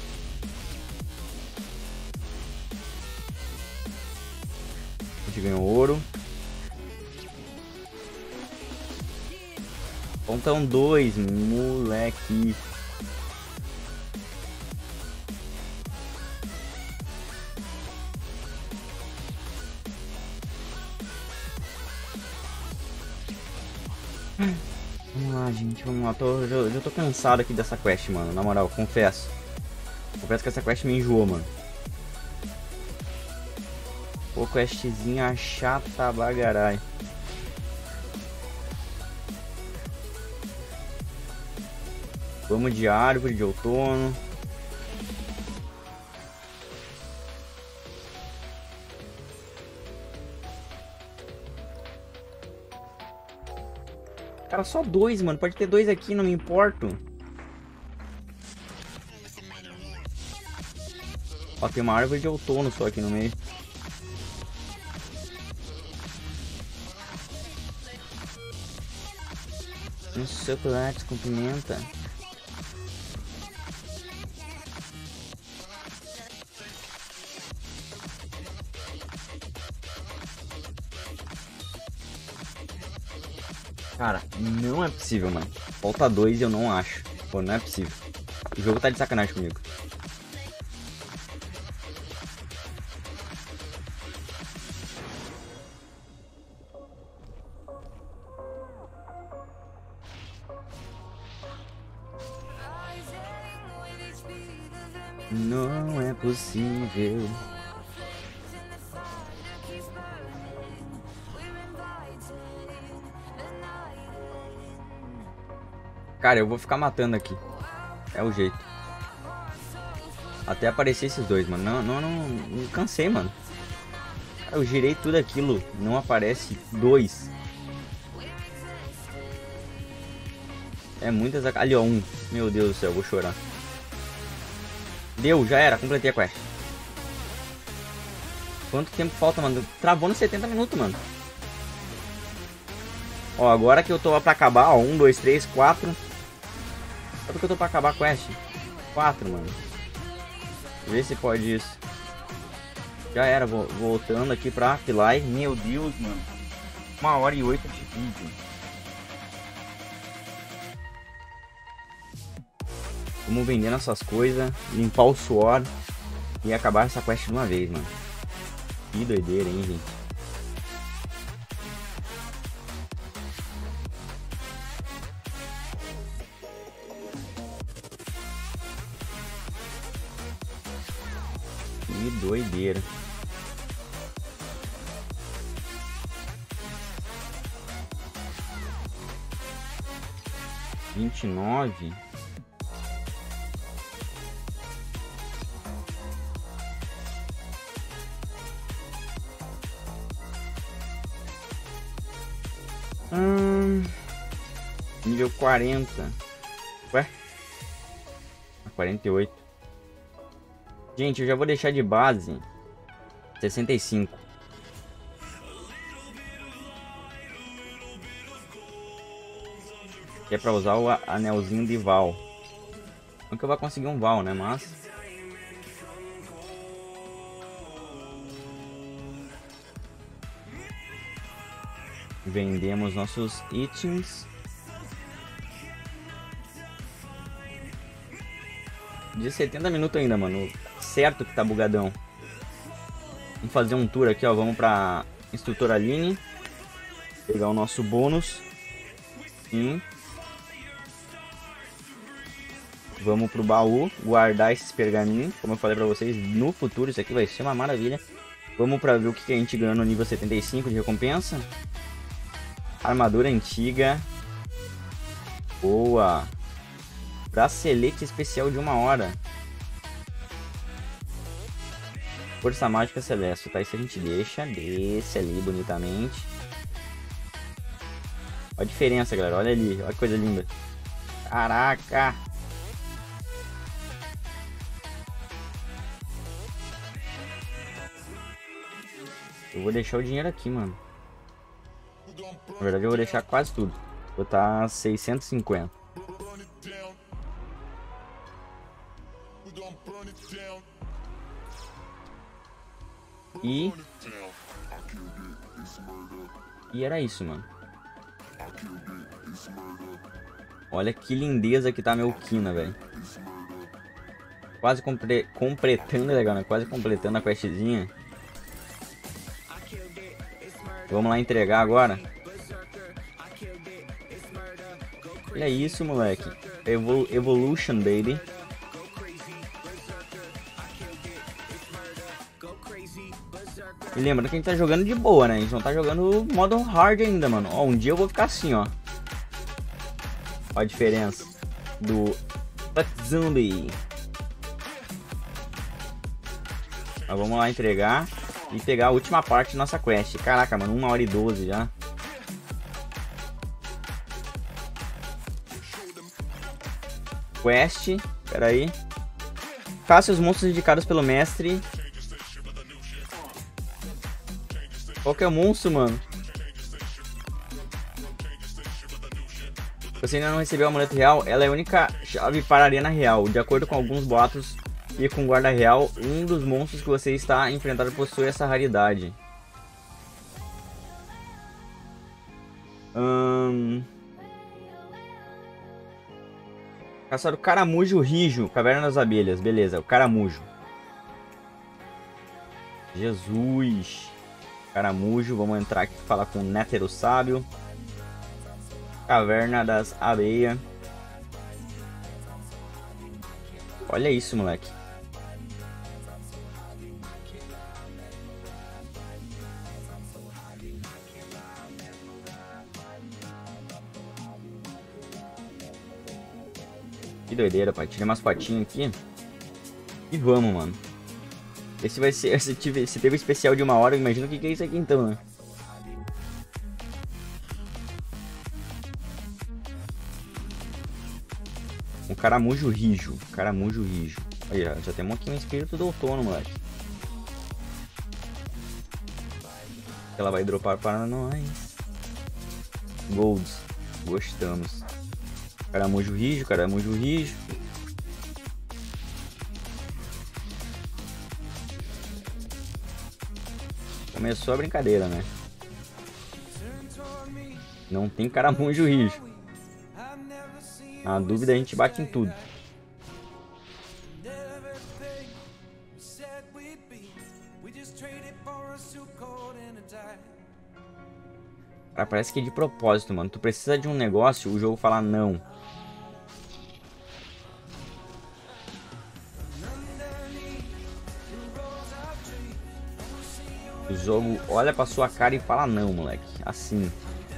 A gente ganhou ouro. Faltam 2, moleque. Vamos lá, gente, vamos lá. Eu já tô cansado aqui dessa quest, mano. Na moral, confesso. Confesso que essa quest me enjoou, mano. Pô, questzinha chata bagarai. Vamos de árvore de outono. Cara, só 2, mano. Pode ter 2 aqui, não me importo. Ó, tem uma árvore de outono só aqui no meio. Um chocolate com pimenta. Cara, não é possível, mano. Falta 2 e eu não acho. Pô, não é possível. O jogo tá de sacanagem comigo. Não é possível. Cara, eu vou ficar matando aqui. É o jeito. Até aparecer esses 2, mano. Não cansei, mano. Eu girei tudo aquilo. Não aparece 2. É muitas... Ali, ó, 1. Meu Deus do céu, eu vou chorar. Deu, já era. Completei a quest. Quanto tempo falta, mano? Travou nos 70 minutos, mano. Ó, agora que eu tô pra acabar, ó. 1, 2, 3, 4. Só porque eu tô pra acabar a quest. 4, mano. Vê se pode isso. Já era, voltando aqui pra Philae. Meu Deus, mano. 1h08 de vídeo. Vamos vender nossas coisas, limpar o suor e acabar essa quest de uma vez, mano. Que doideira, hein, gente. Que doideira. R$29. Nível 40. Ué? 48. Gente, eu já vou deixar de base 65. Que é pra usar o anelzinho de Val. Não que eu vá conseguir um Val, né? Mas... vendemos nossos itens. De 70 minutos ainda, mano. Certo que tá bugadão. Vamos fazer um tour aqui, ó. Vamos pra Instrutora Aline. Pegar o nosso bônus. Sim. Vamos pro baú, guardar esses pergaminhos. Como eu falei pra vocês, no futuro isso aqui vai ser uma maravilha. Vamos pra ver o que a gente ganhou no nível 75 de recompensa. Armadura antiga. Boa. Bracelete especial de 1 hora. Força mágica celeste, tá? Isso a gente desce ali bonitamente. Olha a diferença, galera. Olha ali, olha que coisa linda. Caraca. Eu vou deixar o dinheiro aqui, mano. Na verdade eu vou deixar quase tudo. Vou botar 650. E era isso, mano. Olha que lindeza que tá meu Kina, velho. Quase completando, legal, né? Quase completando a questzinha. Vamos lá entregar agora. Olha isso, moleque. Evolution, baby. E lembrando que a gente tá jogando de boa, né? A gente não tá jogando modo hard ainda, mano. Ó, um dia eu vou ficar assim, ó. Ó a diferença do Zombie. Mas vamos lá entregar e pegar a última parte da nossa quest. Caraca, mano, 1 hora e 12 já. Quest, pera aí. Caça os monstros indicados pelo mestre. Qual que é o monstro, mano? Você ainda não recebeu o amuleto real? Ela é a única chave para a arena real. De acordo com alguns boatos e com o guarda real, um dos monstros que você está enfrentando possui essa raridade. Caçar o caramujo rijo, caverna das abelhas. Beleza, o caramujo. Jesus. Caramujo, vamos entrar aqui e falar com o Nétero Sábio. Caverna das Abelhas. Olha isso, moleque. Que doideira, pai. Tirei umas fotinhas aqui. E vamos, mano. Esse vai ser. Se teve especial de 1 hora, imagina o que é isso aqui então, né? Um caramujo rijo. Caramujo rijo. Aí, já temos aqui um espírito do outono, moleque. Ela vai dropar para nós. Golds. Gostamos. Caramujo rijo, caramujo rijo. Começou a brincadeira, né? Não tem caramujo rijo. Na dúvida a gente bate em tudo. Cara, parece que é de propósito, mano. Tu precisa de um negócio, o jogo fala não. O jogo olha pra sua cara e fala não, moleque. Assim.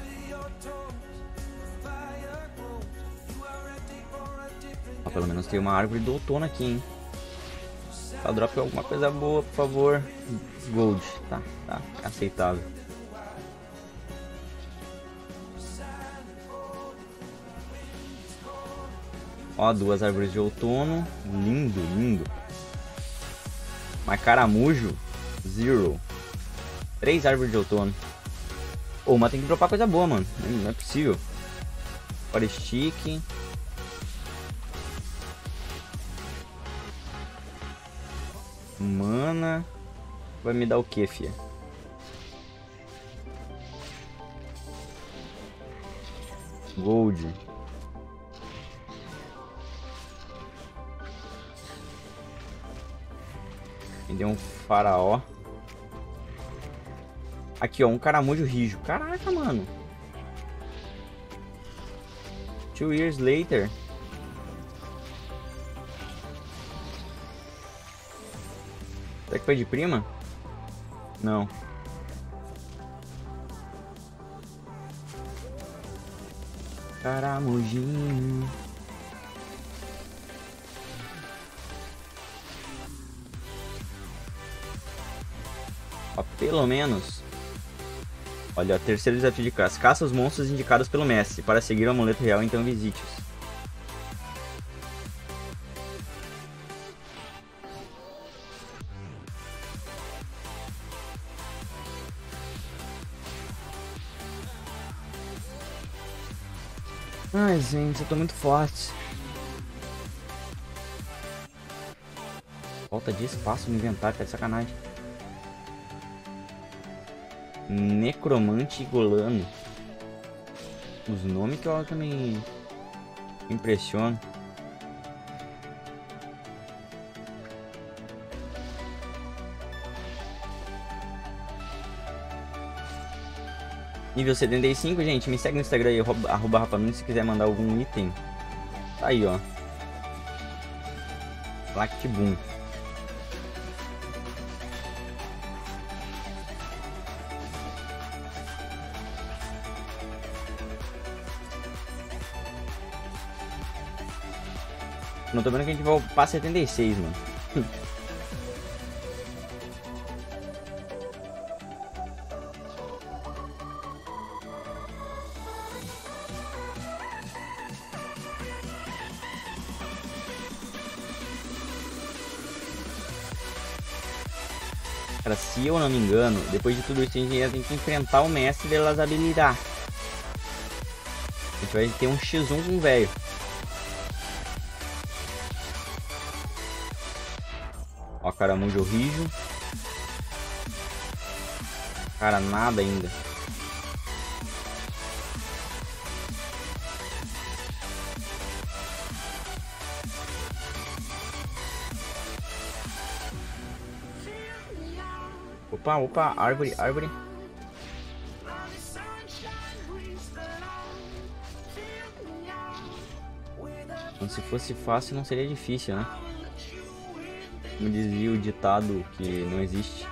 Ó, pelo menos tem uma árvore do outono aqui, hein. Só drop alguma coisa boa, por favor. Gold. Tá, aceitável. Ó, 2 árvores de outono. Lindo, lindo. Mas caramujo, 0. 3 árvores de outono. Ô, mas tem que dropar coisa boa, mano. Não é possível. Forest stick. Mana. Vai me dar o que, fia? Gold. Me deu um faraó. Aqui, ó, um caramujo rijo. Caraca, mano. 2 years later. Será que foi de prima? Não. Caramujinho. Ó, pelo menos. Olha, terceiro desafio de caça. Caça os monstros indicados pelo mestre. Para seguir o amuleto real, então visite-os. Ai, gente, eu tô muito forte. Falta de espaço no inventário, tá de sacanagem. Necromante Golano. Os nomes que eu também impressiono. Nível 75, gente, me segue no Instagram aí, @RafaNunes, se quiser mandar algum item. Tá aí, ó. Lactibum. Não tô vendo que a gente vai upar 76, mano. Cara, se eu não me engano, depois de tudo isso a gente ainda tem que enfrentar o mestre de las habilidades. A gente vai ter um X1 com o velho. Ó, caramujo rijo. Cara, nada ainda. Opa, opa, árvore, árvore. Então, se fosse fácil, não seria difícil, né? Como dizia o ditado que não existe.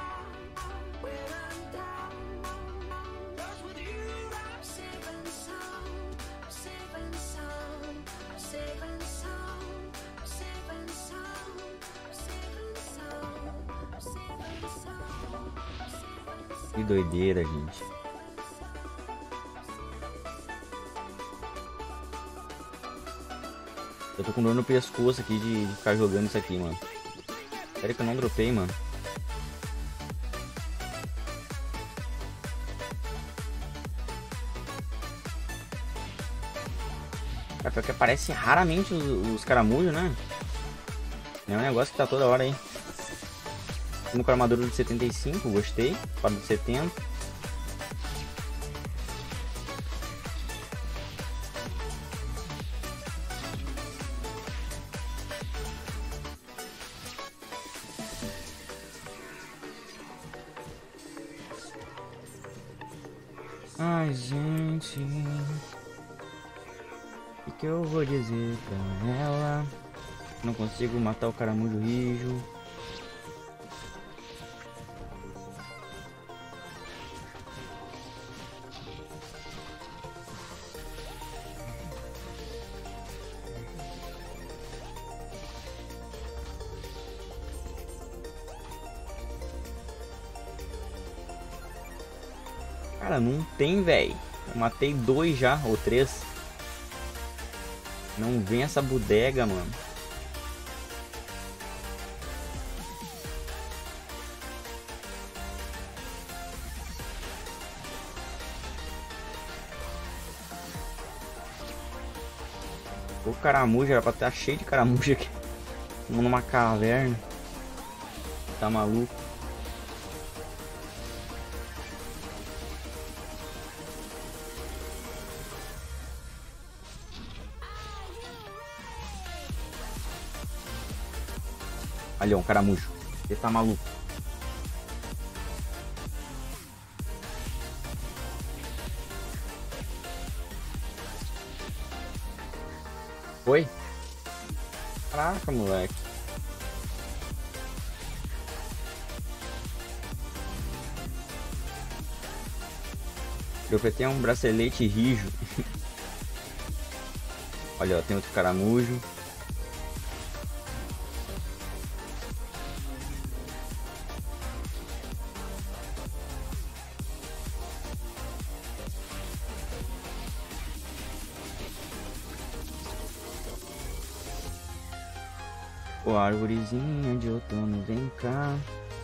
Que doideira, gente. Eu tô com dor no pescoço aqui de ficar jogando isso aqui, mano. Sério que eu não dropei, mano. Cara, pior que aparece raramente os caramujos, né? É um negócio que tá toda hora aí. Com a armadura de 75, gostei. Para de 70. Ai, gente. O que eu vou dizer pra ela? Não consigo matar o caramujo rijo. Cara, não tem, velho. Eu matei 2 já, ou 3. Não vem essa bodega, mano. O caramujo era pra estar cheio de caramujo aqui. Numa caverna. Tá maluco. Ali, ó, um caramujo. Ele tá maluco. Foi? Caraca, moleque. eu pretendo um bracelete rijo. Olha, ó, tem outro caramujo. Ô, árvorezinha de outono, vem cá.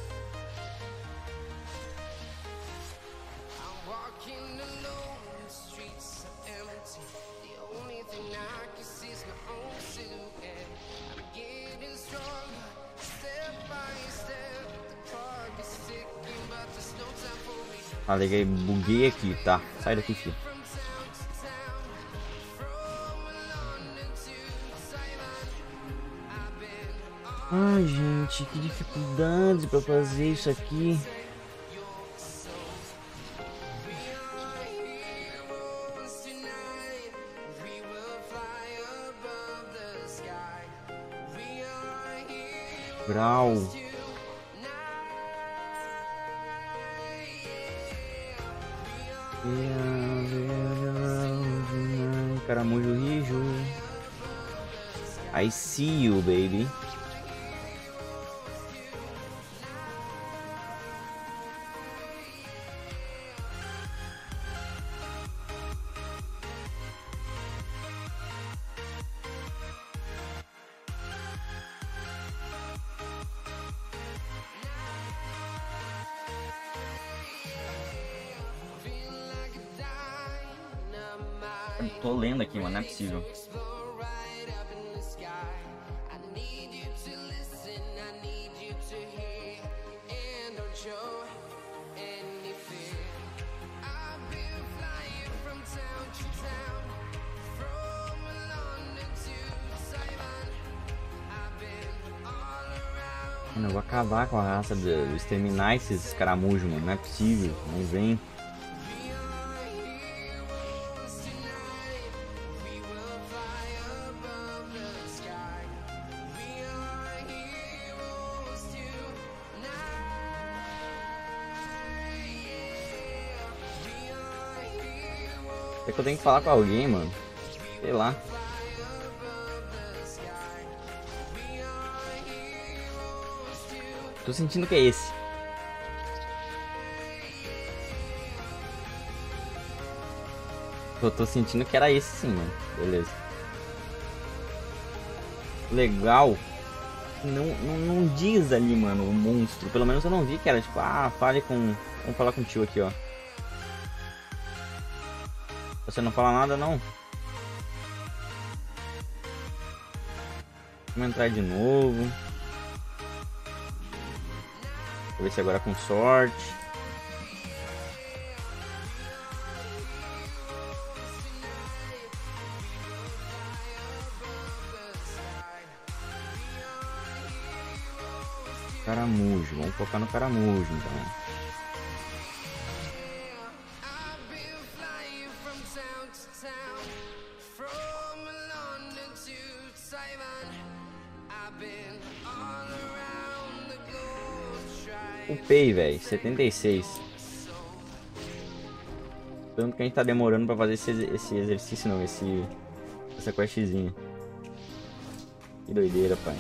Ah, liguei, buguei aqui, tá? Sai daqui, filho. Ai, gente, que dificuldade pra fazer isso aqui. Grau. Caramujo rijo. I see you, baby. Eu tô lendo aqui, mano, não é possível. Mano, eu vou acabar com a raça de exterminar esses caramujos, mano, não é possível, não vem. É que eu tenho que falar com alguém, mano. Sei lá. Tô sentindo que é esse. Tô sentindo que era esse sim, mano. Beleza. Legal. Não diz ali, mano, o monstro. Pelo menos eu não vi que era tipo, ah, fale com... Vamos falar com o tio aqui, ó. Você não fala nada, não? Vamos entrar de novo. Vou ver se agora com sorte. Caramujo, vamos focar no caramujo então. Upei, velho, 76. Tanto que a gente tá demorando pra fazer esse exercício, não, essa questzinha. Que doideira, pai.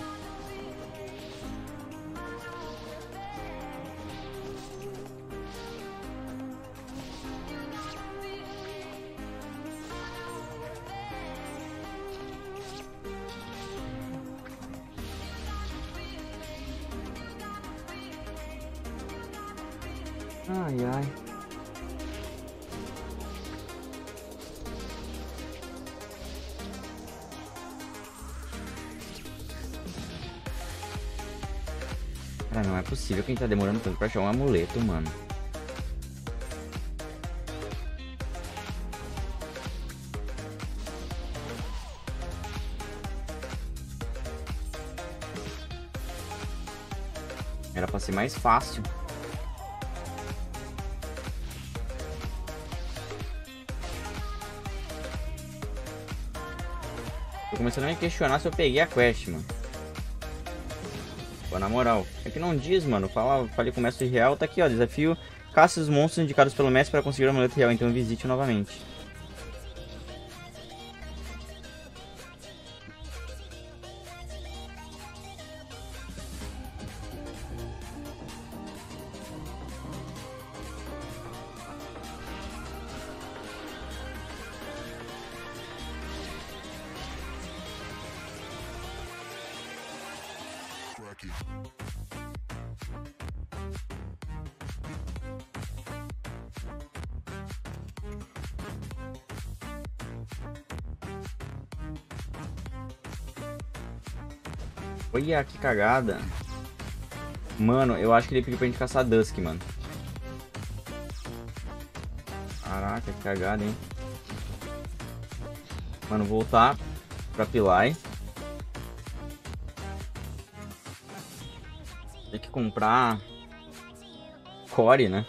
Ai, ai. Cara, não é possível que a gente tá demorando tanto pra achar um amuleto, mano. Era pra ser mais fácil. Tô começando a me questionar se eu peguei a quest, mano. Pô, na moral. É que não diz, mano. Falei com o mestre real, tá aqui, ó. Desafio Caça os monstros indicados pelo mestre para conseguir o amuleto real, então visite novamente. Olha que cagada. Mano, eu acho que ele pediu pra gente caçar Dusk, mano. Caraca, que cagada, hein. Mano, voltar pra Pilai. Tem que comprar Core, né?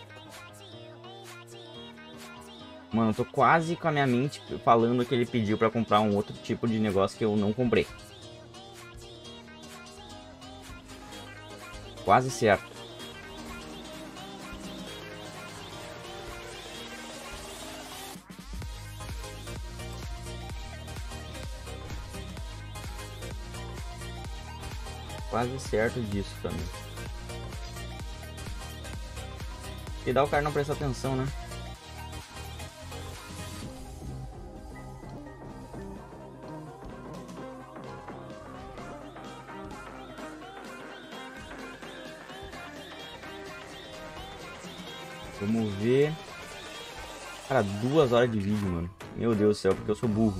Mano, eu tô quase com a minha mente falando que ele pediu pra comprar um outro tipo de negócio que eu não comprei. Quase certo. Quase certo disso também. E dá o cara não prestar atenção, né? Vamos ver. Cara, 2 horas de vídeo, mano. Meu Deus do céu, porque eu sou burro.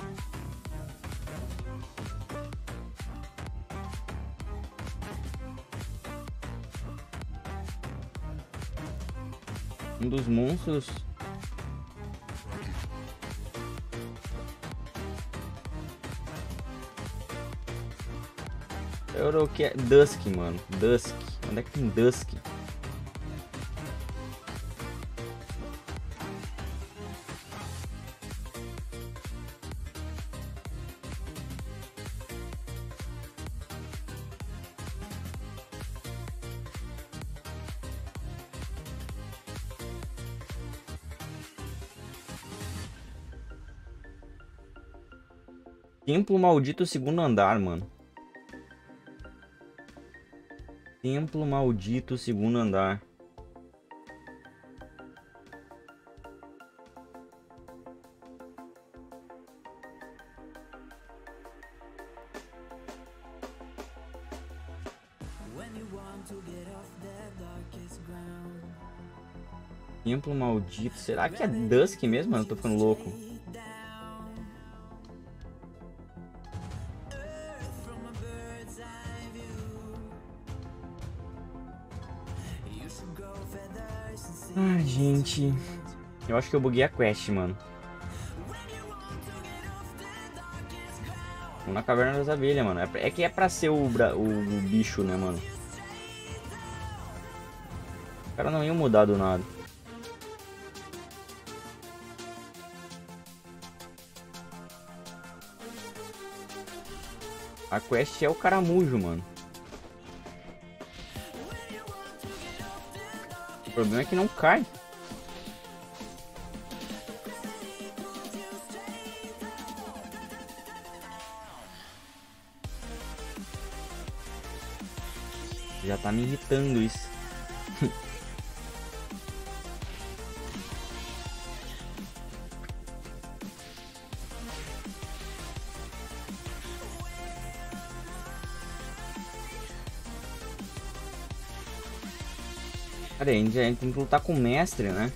Um dos monstros. Eu que é Dusk, mano. Dusk. Onde é que tem Dusk? Templo Maldito, segundo andar, mano. Templo Maldito, segundo andar. Templo Maldito. Será que é Dusk mesmo, mano? Eu tô ficando louco. Ai, gente. Eu acho que eu buguei a quest, mano. Vamos na Caverna das Abelhas, mano. É que é pra ser o bicho, né, mano? O cara não ia mudar do nada. A quest é o caramujo, mano. O problema é que não cai. Já tá me irritando isso. Cara, a gente tem que lutar com o mestre, né?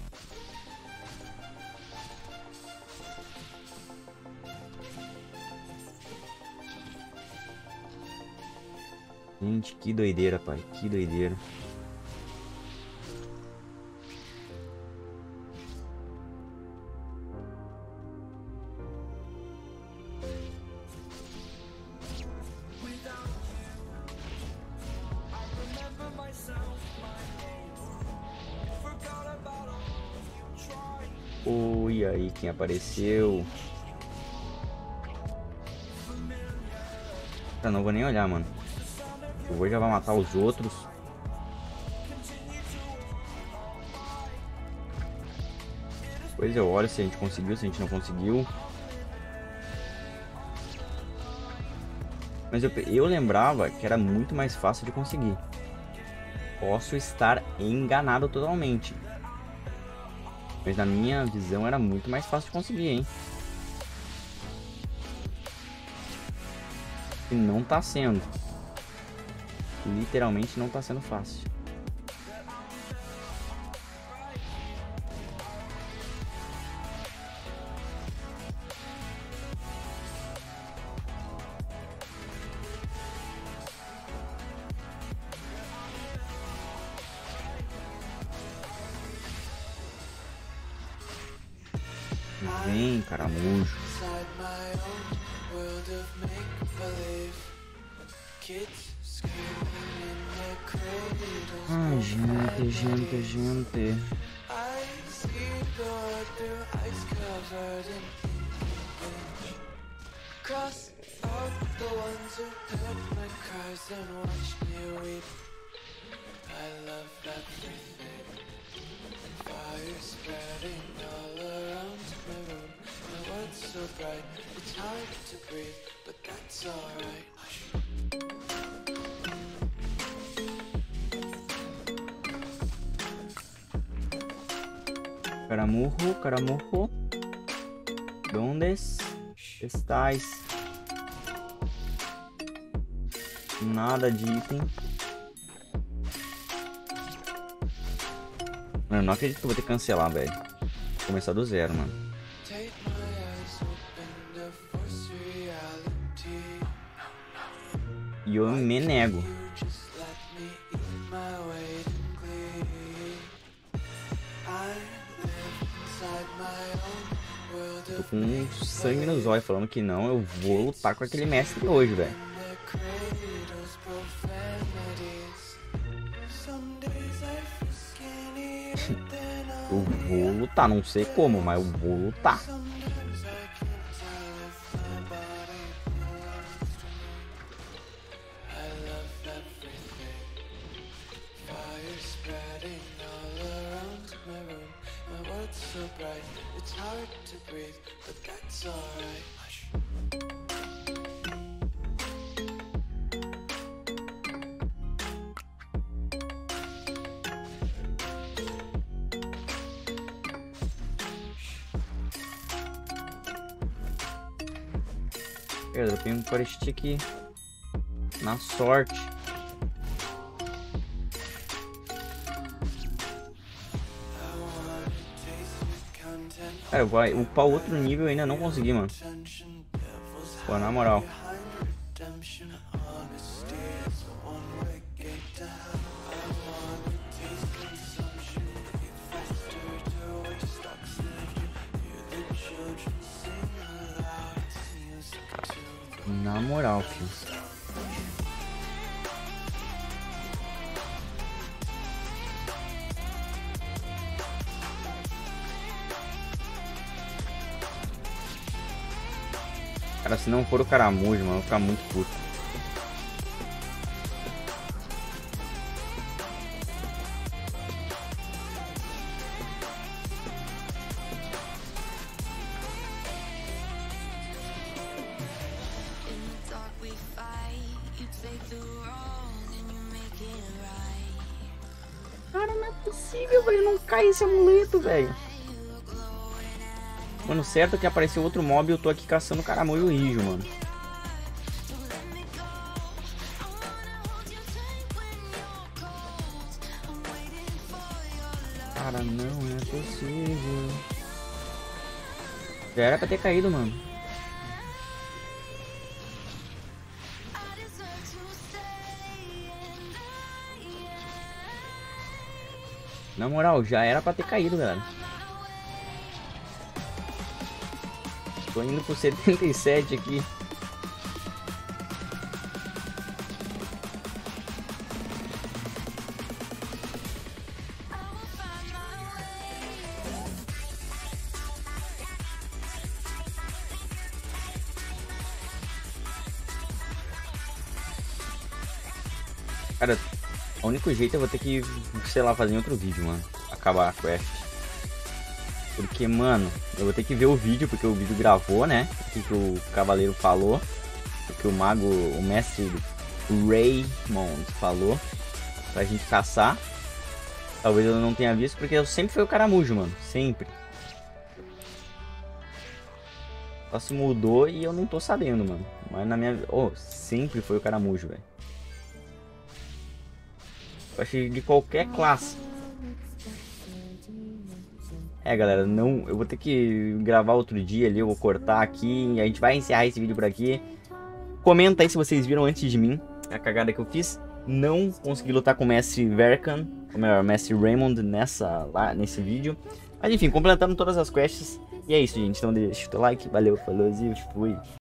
Gente, que doideira, pai. Que doideira. Oi, aí quem apareceu? Eu não vou nem olhar, mano. Eu vou já vai matar os outros. Depois eu olho se a gente conseguiu, se a gente não conseguiu. Mas eu lembrava que era muito mais fácil de conseguir. Posso estar enganado totalmente. Mas na minha visão era muito mais fácil de conseguir, hein? E não tá sendo. Literalmente não tá sendo fácil. Vem, caramujo. Ai, gente. Cross out the ones who heard my cries and watched me weep. I love everything. Fire spreading all around my room. My world's so bright, it's hard to breathe, but that's alright. Caramujo. ¿Dónde estáis? Nada de item. Mano, não acredito que eu vou ter que cancelar, velho. Vou começar do zero, mano. E eu me nego. Tô com sangue nos olhos falando que não, eu vou lutar com aquele mestre hoje, velho. Eu vou lutar, não sei como, mas eu vou lutar. Eu tenho um Forest aqui na sorte. Cara, eu vou upar outro nível e ainda não consegui, mano. Pô, na moral. Na moral, filho. Cara, se não for o caramujo, mano, eu vou ficar muito puto. Cara, não é possível, velho. Não cai esse amuleto, velho. Mano, certo que apareceu outro mob e eu tô aqui caçando caramujo rijo, mano. Cara, não é possível. Já era pra ter caído, mano. Na moral, já era pra ter caído, galera. Tô indo pro 77 aqui. Cara, o único jeito eu vou ter que, sei lá, fazer em outro vídeo, mano. Acabar a quest. Porque, mano, eu vou ter que ver o vídeo, porque o vídeo gravou, né? O que o cavaleiro falou. O que o mago, o mestre Raymond falou. Pra gente caçar. Talvez eu não tenha visto, porque eu sempre fui o caramujo, mano. Sempre. Só se mudou e eu não tô sabendo, mano. Mas na minha... Oh, sempre foi o caramujo, velho. Eu achei de qualquer classe. É, galera, não... Eu vou ter que gravar outro dia ali, eu vou cortar aqui. E a gente vai encerrar esse vídeo por aqui. Comenta aí se vocês viram antes de mim a cagada que eu fiz. Não consegui lutar com o Mestre Verkan, ou melhor, o Mestre Raymond nesse vídeo. Mas enfim, completando todas as quests. E é isso, gente. Então deixa o teu like, valeu, falou e fui.